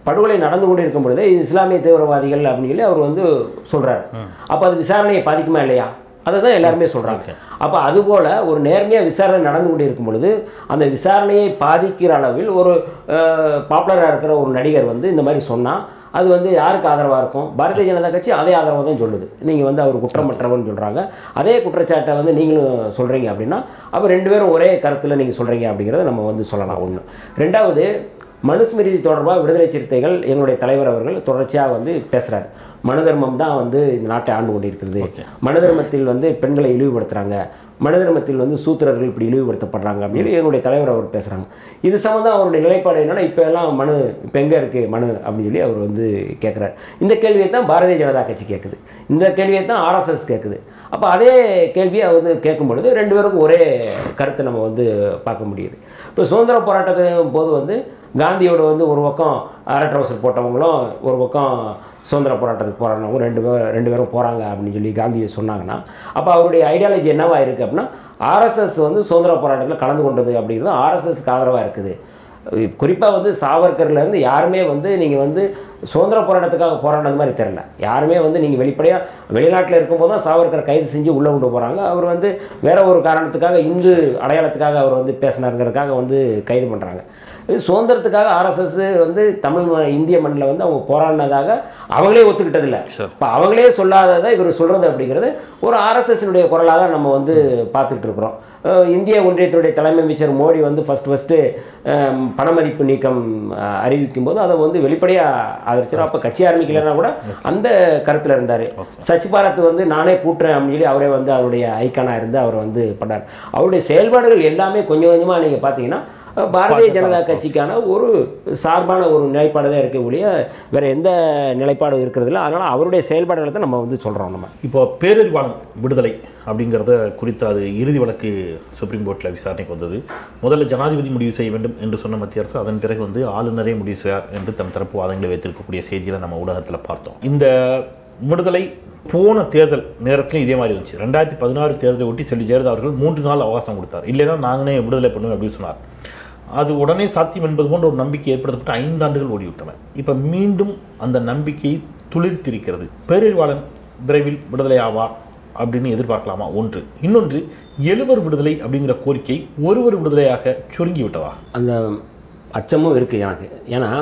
[SPEAKER 1] படுகொலை நடந்து கொண்டு இருக்கும் பொழுது இது இஸ்லாமிய தீவிரவாதிகள் அப்படின்னு சொல்லி அவர் வந்து சொல்கிறார். அப்போ அது விசாரணையை பாதிக்குமா இல்லையா? அதை தான் எல்லாருமே சொல்கிறாங்க. அப்போ அதுபோல் ஒரு நேர்மையாக விசாரணை நடந்து கொண்டு இருக்கும் பொழுது அந்த விசாரணையை பாதிக்கிற அளவில் ஒரு பாப்புலராக இருக்கிற ஒரு நடிகர் வந்து இந்த மாதிரி சொன்னால் அது வந்து யாருக்கு ஆதரவாக இருக்கும்? பாரதிய ஜனதா கட்சி அதே ஆதரவாக தான் சொல்லுது. நீங்கள் வந்து அவர் குற்றமற்றவர்னு சொல்கிறாங்க, அதே குற்றச்சாட்டை வந்து நீங்களும் சொல்கிறீங்க அப்படின்னா அப்போ 2 பேரும் ஒரே கருத்தில் நீங்கள் சொல்கிறீங்க அப்படிங்கிறத நம்ம வந்து சொல்லலாம். ஒன்று. ரெண்டாவது, மனுஸ்மிருதி தொடர்பாக விடுதலை சிறுத்தைகள் எங்களுடைய தலைவர் அவர்கள் தொடர்ச்சியாக வந்து பேசுகிறார். மனு தர்மம் தான் வந்து இந்த நாட்டை ஆண்டு கொண்டு இருக்கிறது, மனு தர்மத்தில் வந்து பெண்களை இழிவுபடுத்துகிறாங்க, மனு தர்மத்தில் வந்து சூத்திரர்கள் இப்படி இழிவுபடுத்தப்படுறாங்க அப்படின்னு எங்களுடைய தலைவர் அவர் பேசுகிறாங்க. இது சம்மந்தம் அவருடைய நிலைப்பாடு என்னென்னா, இப்போ எல்லாம் மனு இப்போ எங்கே இருக்குது மனு அப்படின்னு சொல்லி அவர் வந்து கேட்குறாரு. இந்த கேள்வியை தான் பாரதிய ஜனதா கட்சி கேட்குது, இந்த கேள்வியை தான் ஆர்எஸ்எஸ் கேட்குது. அப்போ அதே கேள்வியை வந்து கேட்கும் பொழுது 2 பேருக்கும் ஒரே கருத்தை நம்ம வந்து பார்க்க முடியுது. இப்போ சுதந்திர போராட்டத்தின் போது வந்து காந்தியோட வந்து ஒரு பக்கம் அரை ட்ரவுசர் போட்டவங்களும் ஒரு பக்கம் சுதந்திர போராட்டத்துக்கு போராடினவங்க 2 பேரும் போகிறாங்க அப்படின்னு சொல்லி காந்தியை சொன்னாங்கன்னா அப்போ அவருடைய ஐடியாலஜி என்னவாக இருக்குது அப்படின்னா, ஆர்எஸ்எஸ் வந்து சுதந்திர போராட்டத்தில் கலந்து கொண்டது அப்படிங்கிறது ஆர்எஸ்எஸ்க்கு ஆதரவாக இருக்குது. குறிப்பாக வந்து சாவர்கர்லேருந்து யாருமே வந்து நீங்கள் வந்து சுதந்திர போராட்டத்துக்காக போராடினது மாதிரி தெரில. யாருமே வந்து நீங்கள் வெளிப்படையாக வெளிநாட்டில் இருக்கும்போது தான் சாவர்கரை கைது செஞ்சு உள்ளே கொண்டு போகிறாங்க. அவர் வந்து வேறு ஒரு காரணத்துக்காக இந்து அடையாளத்துக்காக அவர் வந்து பேசினாருங்கிறதுக்காக வந்து கைது பண்ணுறாங்க. சுதந்திரத்துக்காக ஆர்எஸ்எஸ் வந்து இந்திய மண்ணில் வந்து அவங்க போராடினதாக அவங்களே ஒத்துக்கிட்டதில்ல. இப்போ அவங்களே சொல்லாததை இவர் சொல்கிறது அப்படிங்கிறது ஒரு ஆர்எஸ்எஸ்னுடைய குரலாக தான் நம்ம வந்து பார்த்துக்கிட்டு இருக்கிறோம். இந்திய ஒன்றியத்தினுடைய தலைமை அமைச்சர் மோடி வந்து ஃபஸ்ட்டு பணமதிப்பு நீக்கம் அறிவிக்கும் போது அதை வந்து வெளிப்படையாக ஆதரிச்சார். அப்போ கட்சி ஆரம்பிக்கலைன்னா கூட அந்த கருத்தில் இருந்தார். சச் பாரத் வந்து நானே கூட்டுறேன் அப்படின்னு சொல்லி அவரே வந்து அவருடைய ஐக்கானாக இருந்து அவர் வந்து பண்ணார். அவருடைய செயல்பாடுகள் எல்லாமே கொஞ்சம் கொஞ்சமாக நீங்கள் பார்த்தீங்கன்னா பாரதிய ஜனதா கட்சிக்கான ஒரு சார்பான ஒரு நிலைப்பாடு தான் இருக்க ஒழிய வேறு எந்த நிலைப்பாடும் இருக்கிறதில்ல. அதனால் அவருடைய செயல்பாடுகளை தான் நம்ம வந்து சொல்கிறோம். நம்ம
[SPEAKER 2] இப்போ பேரறிவாளன் விடுதலை அப்படிங்கிறத குறித்து அது இறுதி வழக்கு சுப்ரீம் கோர்ட்டில் விசாரணைக்கு வந்தது. முதல்ல ஜனாதிபதி முடிவு செய்ய வேண்டும் என்று சொன்ன மத்திய அரசு அதன் பிறகு வந்து ஆளுநரே முடிவு செய்யார் என்று தன் தரப்பு வாதங்களை வைத்திருக்கக்கூடிய செய்திகளை நம்ம ஊடகத்தில் பார்த்தோம். இந்த விடுதலை போன தேர்தல் நேரத்திலும் இதே மாதிரி இருந்துச்சு. 2016 தேர்தலை ஒட்டி செல்வி ஜெயலலிதா அவர்கள் 3 நாள் அவகாசம் கொடுத்தார். இல்லைன்னா நாங்களே விடுதலை பண்ணுவோம் அப்படின்னு சொன்னார். அது உடனே சாத்தியம் என்பது போன்ற ஒரு நம்பிக்கை ஏற்படுத்தப்பட்டு 5 ஆண்டுகள் ஓடிவிட்டன. இப்போ மீண்டும் அந்த நம்பிக்கையை துளிர்த்திருக்கிறது. பேரறிவாளன் விரைவில் விடுதலை ஆவார் அப்படின்னு எதிர்பார்க்கலாமா? ஒன்று. இன்னொன்று, 7 விடுதலை அப்படிங்கிற கோரிக்கை ஒருவர் விடுதலையாக சுருங்கி விட்டதா? அந்த
[SPEAKER 1] அச்சமும் இருக்குது எனக்கு. ஏன்னா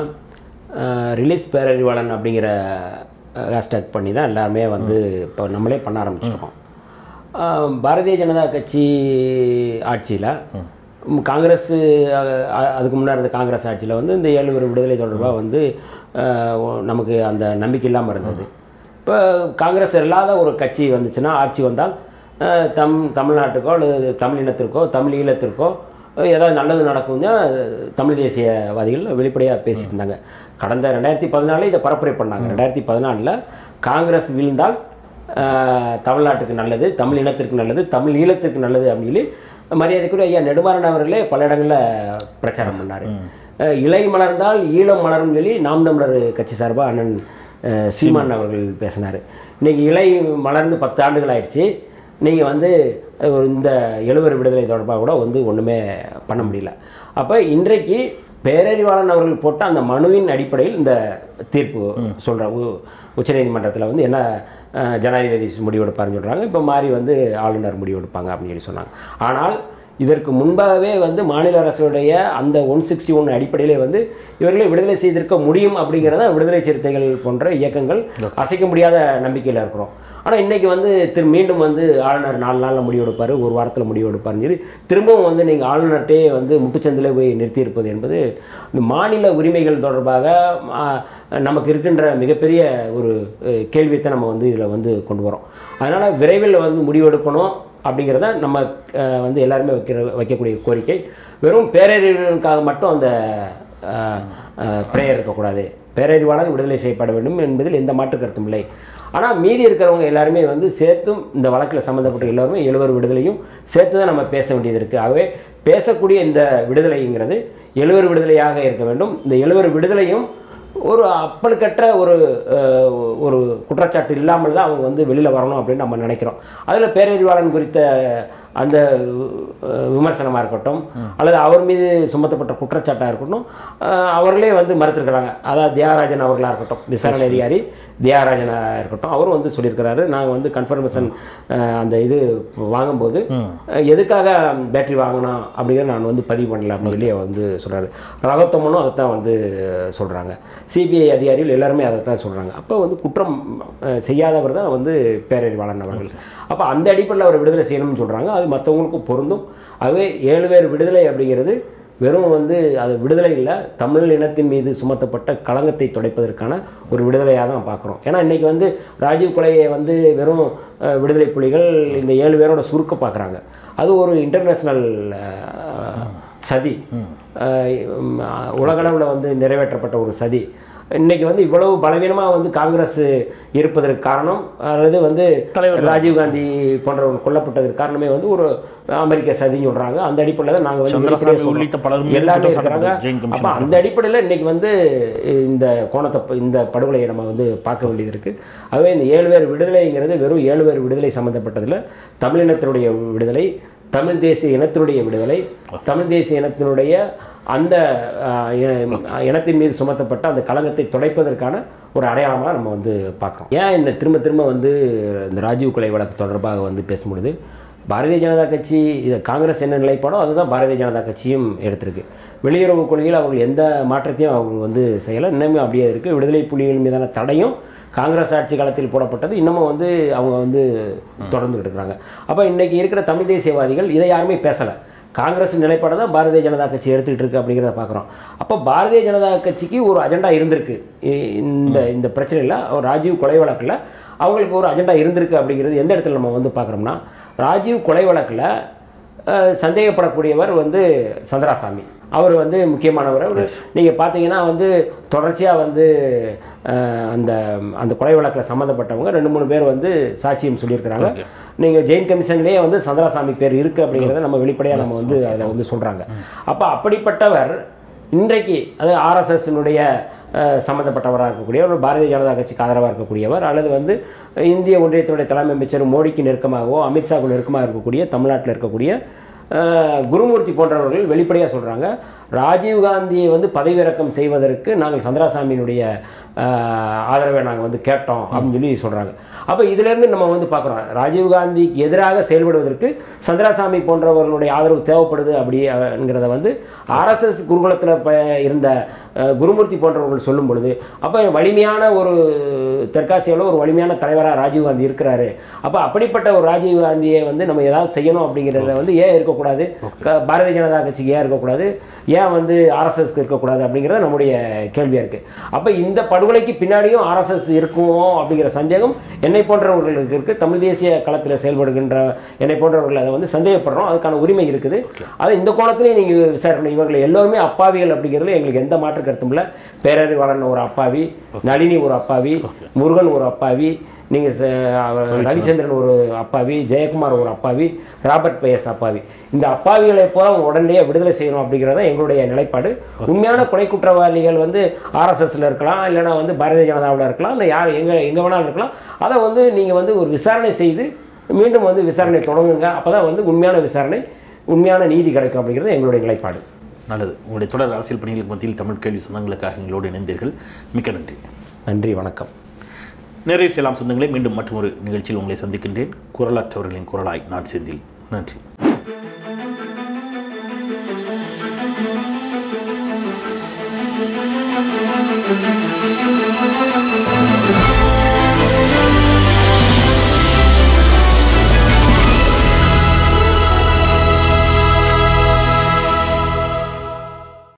[SPEAKER 1] ரிலீஸ் பேரறிவாளன் அப்படிங்கிற ஹேஷ்டேக் பண்ணி தான் எல்லாருமே வந்து இப்போ நம்மளே பண்ண ஆரம்பிச்சிருக்கோம். பாரதிய ஜனதா கட்சி ஆட்சியில் காங்கிரஸ் அதுக்கு முன்னாடி இருந்த காங்கிரஸ் ஆட்சியில் வந்து இந்த 7 விடுதலை தொடர்பாக வந்து நமக்கு அந்த நம்பிக்கை இல்லாமல் இருந்தது. இப்போ காங்கிரஸ் இல்லாத ஒரு கட்சி வந்துச்சுன்னா, ஆட்சி வந்தால் தமிழ்நாட்டுக்கோ அல்லது தமிழ் இனத்திற்கோ தமிழ் ஈழத்திற்கோ ஏதாவது நல்லது நடக்கும்னா தமிழ் தேசியவாதிகள் வெளிப்படையாக பேசிட்டு இருந்தாங்க. கடந்த 2014 இதை பரப்புரை பண்ணாங்க. 2014 காங்கிரஸ் வீழ்ந்தால் தமிழ்நாட்டுக்கு நல்லது, தமிழ் இனத்திற்கு நல்லது, தமிழ் ஈழத்திற்கு நல்லது அப்படின்னு சொல்லி மரியாதைக்குரிய ஐயா நெடுமாறன் அவர்களே பல இடங்களில் பிரச்சாரம் பண்ணார். இலை மலர்ந்தால் ஈழம் மலரும் சொல்லி நாம் தமிழர் கட்சி சார்பாக அண்ணன் சீமான் அவர்கள் பேசினார். இன்றைக்கி இலை மலர்ந்து 10 ஆண்டுகள் ஆயிடுச்சு. நீங்கள் வந்து இந்த 7 விடுதலை தொடர்பாக கூட வந்து ஒன்றுமே பண்ண முடியல. அப்போ இன்றைக்கு பேரறிவாளன் அவர்கள் போட்ட அந்த மனுவின் அடிப்படையில் இந்த தீர்ப்பு சொல்கிற உச்சநீதிமன்றத்தில் வந்து என்ன ஜனாதிபதி முடிவெடுப்பாருன்னு சொல்கிறாங்க. இப்போ மாறி வந்து ஆளுநர் முடிவெடுப்பாங்க அப்படின்னு சொல்லி சொன்னாங்க. ஆனால் இதற்கு முன்பாகவே வந்து மாநில அரசுடைய அந்த 161 அடிப்படையிலே வந்து இவர்களை விடுதலை செய்திருக்க முடியும் அப்படிங்கிறத விடுதலை சிறுத்தைகள் போன்ற இயக்கங்கள் அசைக்க முடியாத நம்பிக்கையில் இருக்கிறோம். ஆனால் இன்றைக்கி வந்து மீண்டும் வந்து ஆளுநர் 4 நாளில் முடிவெடுப்பார், 1 வாரத்தில் முடிவெடுப்பார்னு சொல்லி திரும்பவும் வந்து நீங்கள் ஆளுநர்கிட்டே வந்து முட்டுச்சந்தில் போய் நிறுத்தியிருப்பது என்பது இந்த மாநில உரிமைகள் தொடர்பாக நமக்கு இருக்கின்ற மிகப்பெரிய ஒரு கேள்வியத்தை நம்ம வந்து இதில் வந்து கொண்டு வரோம். அதனால் விரைவில் வந்து முடிவெடுக்கணும் அப்படிங்கிறத நம்ம வந்து எல்லாருமே வைக்கக்கூடிய கோரிக்கை. வெறும் பேரறிவாளனுக்காக மட்டும் அந்த பிரேயர் இருக்கக்கூடாது. பேரறிவாளன் விடுதலை செய்யப்பட வேண்டும் என்பதில் எந்த மாற்று கருத்தும் இல்லை. ஆனால் மீதி இருக்கிறவங்க எல்லாருமே வந்து சேர்த்தும் இந்த வழக்கில் சம்மந்தப்பட்ட எல்லாருமே 7 விடுதலையும் சேர்த்து தான் நம்ம பேச வேண்டியது இருக்குது. ஆகவே பேசக்கூடிய இந்த விடுதலைங்கிறது 7 விடுதலையாக இருக்க வேண்டும். இந்த 7 விடுதலையும் ஒரு அப்பழுக்கற்ற ஒரு குற்றச்சாட்டு இல்லாமல் தான் அவங்க வந்து வெளியில் வரணும் அப்படின்னு நம்ம நினைக்கிறோம். அதில் பேரறிவாளன் குறித்த அந்த விமர்சனமாக இருக்கட்டும் அல்லது அவர் மீது சுமத்தப்பட்ட குற்றச்சாட்டாக இருக்கட்டும் அவர்களே வந்து மறுத்திருக்கிறாங்க. அதாவது தியாகராஜன் அவர்களாக இருக்கட்டும், விசாரணை அதிகாரி தியாகராஜனாக இருக்கட்டும், அவரும் வந்து சொல்லியிருக்கிறாரு, நாங்கள் வந்து கன்ஃபர்மேஷன் அந்த இது வாங்கும்போது எதுக்காக பேட்டரி வாங்கினோம் அப்படிங்கிறத நான் வந்து பதிவு பண்ணல அப்படின்னு சொல்லி வந்து சொல்கிறாரு. ரகத்தமனும் அதைத்தான் வந்து சொல்கிறாங்க. சிபிஐ அதிகாரிகள் எல்லாருமே அதைத்தான் சொல்கிறாங்க. அப்போ வந்து குற்றம் செய்யாதவர் தான் வந்து பேரறிவாளன் அவர்கள். அப்போ அந்த அடிப்படையில் அவர் விடுதலை செய்யணும்னு சொல்கிறாங்க. அது மற்றவங்களுக்கும் பொருந்தும். ஆகவே 7 பேர் விடுதலை அப்படிங்கிறது வெறும் வந்து அது விடுதலை இல்லை, தமிழ் இனத்தின் மீது சுமத்தப்பட்ட களங்கத்தை துடைப்பதற்கான ஒரு விடுதலையாக தான் பார்க்குறோம். ஏன்னா இன்றைக்கி வந்து ராஜீவ் கொலையை வந்து வெறும் விடுதலை புலிகள் இந்த 7 பேரோட சுருக்க பார்க்குறாங்க. அது ஒரு இன்டர்நேஷ்னல் சதி, உலகளவில் வந்து நிறைவேற்றப்பட்ட ஒரு சதி. இன்றைக்கி வந்து இவ்வளவு பலவீனமாக வந்து காங்கிரஸ் இருப்பதற்கு காரணம் அல்லது வந்து ராஜீவ்காந்தி போன்றவர்கள் கொல்லப்பட்டதற்கு காரணமே வந்து ஒரு அமெரிக்க சதின்னு சொல்கிறாங்க. அந்த அடிப்படையில் தான் நாங்கள் வந்து எல்லாமே இருக்கிறாங்க. அப்போ அந்த அடிப்படையில் இன்றைக்கி வந்து இந்த இந்த படுகொலையை நம்ம வந்து பார்க்க வேண்டியது இருக்குது. ஆகவே இந்த 7 பேர் விடுதலைங்கிறது வெறும் 7 பேர் விடுதலை சம்மந்தப்பட்டதில் தமிழினத்தினுடைய விடுதலை, தமிழ் தேசிய இனத்தினுடைய விடுதலை, தமிழ் தேசிய இனத்தினுடைய அந்த இனத்தின் மீது சுமத்தப்பட்ட அந்த களங்கத்தை துடைப்பதற்கான ஒரு அடையாளமாக நம்ம வந்து பார்க்குறோம். ஏன் இந்த திரும்ப வந்து இந்த ராஜீவ் கொலை வழக்கு தொடர்பாக வந்து பேசும்பொழுது பாரதிய ஜனதா கட்சி இதை காங்கிரஸ் என்ன நிலைப்பாடோ அதுதான் பாரதிய ஜனதா கட்சியும் எடுத்திருக்கு. வெளியுறவு கொள்கையில் அவங்க எந்த மாற்றத்தையும் அவங்க வந்து செய்யலை, இன்னமும் அப்படியே இருக்குது. விடுதலை புலிகள் மீதான தடையும் காங்கிரஸ் ஆட்சி காலத்தில் போடப்பட்டது இன்னமும் வந்து அவங்க வந்து தொடர்ந்துகிட்டு இருக்கிறாங்க. அப்போ இன்றைக்கி இருக்கிற தமிழ் தேசியவாதிகள் இதை யாருமே பேசலை. காங்கிரஸ் நிலைப்பாடு தான் பாரதிய ஜனதா கட்சி எடுத்துக்கிட்டு இருக்குது அப்படிங்கிறத பார்க்குறோம். அப்போ பாரதிய ஜனதா கட்சிக்கு ஒரு அஜெண்டா இருந்திருக்கு இந்த பிரச்சனையில், ஒரு ராஜீவ் கொலை வழக்கில் அவங்களுக்கு ஒரு அஜெண்டா இருந்திருக்கு அப்படிங்கிறது எந்த இடத்துல நம்ம வந்து பார்க்குறோம்னா, ராஜீவ் கொலை வழக்கில் சந்தேகப்படக்கூடியவர் வந்து சந்திராசாமி. அவர் வந்து முக்கியமானவர். நீங்கள் பார்த்தீங்கன்னா வந்து தொடர்ச்சியாக வந்து அந்த கொலை வழக்கில் சம்மந்தப்பட்டவங்க 2-3 பேர் வந்து சாட்சியம் சொல்லியிருக்கிறாங்க. நீங்கள் ஜெயின் கமிஷன்லேயே வந்து சந்திராசாமி பேர் இருக்குது அப்படிங்கிறத நம்ம வெளிப்படையாக நம்ம வந்து அதில் வந்து சொல்கிறாங்க. அப்போ அப்படிப்பட்டவர் இன்றைக்கு அது ஆர்எஸ்எஸ்னுடைய சம்மந்தப்பட்டவராக இருக்கக்கூடியவர், பாரதிய ஜனதா கட்சிக்கு ஆதரவாக இருக்கக்கூடியவர், அல்லது வந்து இந்திய ஒன்றியத்தினுடைய தலைமை அமைச்சர் மோடிக்கு நெருக்கமாகவோ அமித்ஷாவுக்கு நெருக்கமாக இருக்கக்கூடிய தமிழ்நாட்டில் இருக்கக்கூடிய குருமூர்த்தி போன்றவர்கள் வெளிப்படையாக சொல்கிறாங்க, ராஜீவ்காந்தியை வந்து பதவியிறக்கம் செய்வதற்கு நாங்கள் சந்திராசாமியினுடைய ஆதரவை நாங்கள் வந்து கேட்டோம் அப்படின்னு சொல்லி சொல்கிறாங்க. அப்போ இதிலேருந்து நம்ம வந்து பார்க்குறோம், ராஜீவ்காந்திக்கு எதிராக செயல்படுவதற்கு சந்திராசாமி போன்றவர்களுடைய ஆதரவு தேவைப்படுது அப்படிங்கிறத வந்து ஆர்எஸ்எஸ் குருகுலத்தில் இருந்த குருமூர்த்தி போன்றவர்கள் சொல்லும் பொழுது, அப்போ வலிமையான ஒரு தெற்காசியாவில் ஒரு வலிமையான தலைவராக ராஜீவ்காந்தி இருக்கிறாரு. அப்போ அப்படிப்பட்ட ஒரு ராஜீவ்காந்தியை வந்து நம்ம ஏதாவது செய்யணும் அப்படிங்கிறத வந்து ஏன் இருக்கக்கூடாது, பாரதிய ஜனதா கட்சிக்கு ஏன் இருக்கக்கூடாது, ஏன் வந்து ஆர்எஸ்எஸ்க்கு இருக்கக்கூடாது அப்படிங்கிறது நம்முடைய கேள்வியாக இருக்குது. அப்போ இந்த படுகொலைக்கு பின்னாடியும் ஆர்எஸ்எஸ் இருக்குமோ அப்படிங்கிற சந்தேகம் என்னை போன்றவர்களுக்கு இருக்குது. தமிழ் தேசிய களத்தில் செயல்படுகின்ற என்னை போன்றவர்கள் அதை வந்து சந்தேகப்படுறோம். அதுக்கான உரிமை இருக்குது. அதை இந்த கோணத்திலையும் நீங்கள் விசாரிக்கணும். இவர்கள் எல்லோருமே அப்பாவிகள் அப்படிங்கிறதுல எங்களுக்கு எந்த மாற்று கருத்தும் இல்லை. பேரறிவாளன் ஒரு அப்பாவி, நளினி ஒரு அப்பாவி, முருகன் ஒரு அப்பாவி, நீங்கள் ரவிச்சந்திரன் ஒரு அப்பாவி, ஜெயக்குமார் ஒரு அப்பாவி, ராபர்ட் பயஸ் அப்பாவி. இந்த அப்பாவிகளை போல உடனடியாக விடுதலை செய்யணும் அப்படிங்கிறத எங்களுடைய நிலைப்பாடு. உண்மையான கொலை குற்றவாளிகள் வந்து ஆர்எஸ்எஸ்ல இருக்கலாம், இல்லைனா வந்து பாரதிய ஜனதாவில் இருக்கலாம், இல்லை யார் எங்கே வேணாலும் இருக்கலாம். அதை வந்து நீங்கள் வந்து ஒரு விசாரணை செய்து மீண்டும் வந்து விசாரணை தொடங்குங்க. அப்போ தான் வந்து உண்மையான விசாரணை, உண்மையான நீதி கிடைக்கும் அப்படிங்கிறது எங்களுடைய நிலைப்பாடு.
[SPEAKER 2] நல்லது. உங்களுடைய தொடர் அரசியல் பணிகளுக்கு மத்தியில் தமிழ் கேள்வி சொந்தங்களுக்காக எங்களோடு இணைந்தீர்கள். மிக்க நன்றி.
[SPEAKER 1] நன்றி, வணக்கம்.
[SPEAKER 2] நிறைவு செய்யலாம் சொந்தங்களை. மீண்டும் மற்றொரு நிகழ்ச்சியில் உங்களை சந்திக்கின்றேன். குரலற்றவர்களின் குரலாய் நான் செந்தில். நன்றி.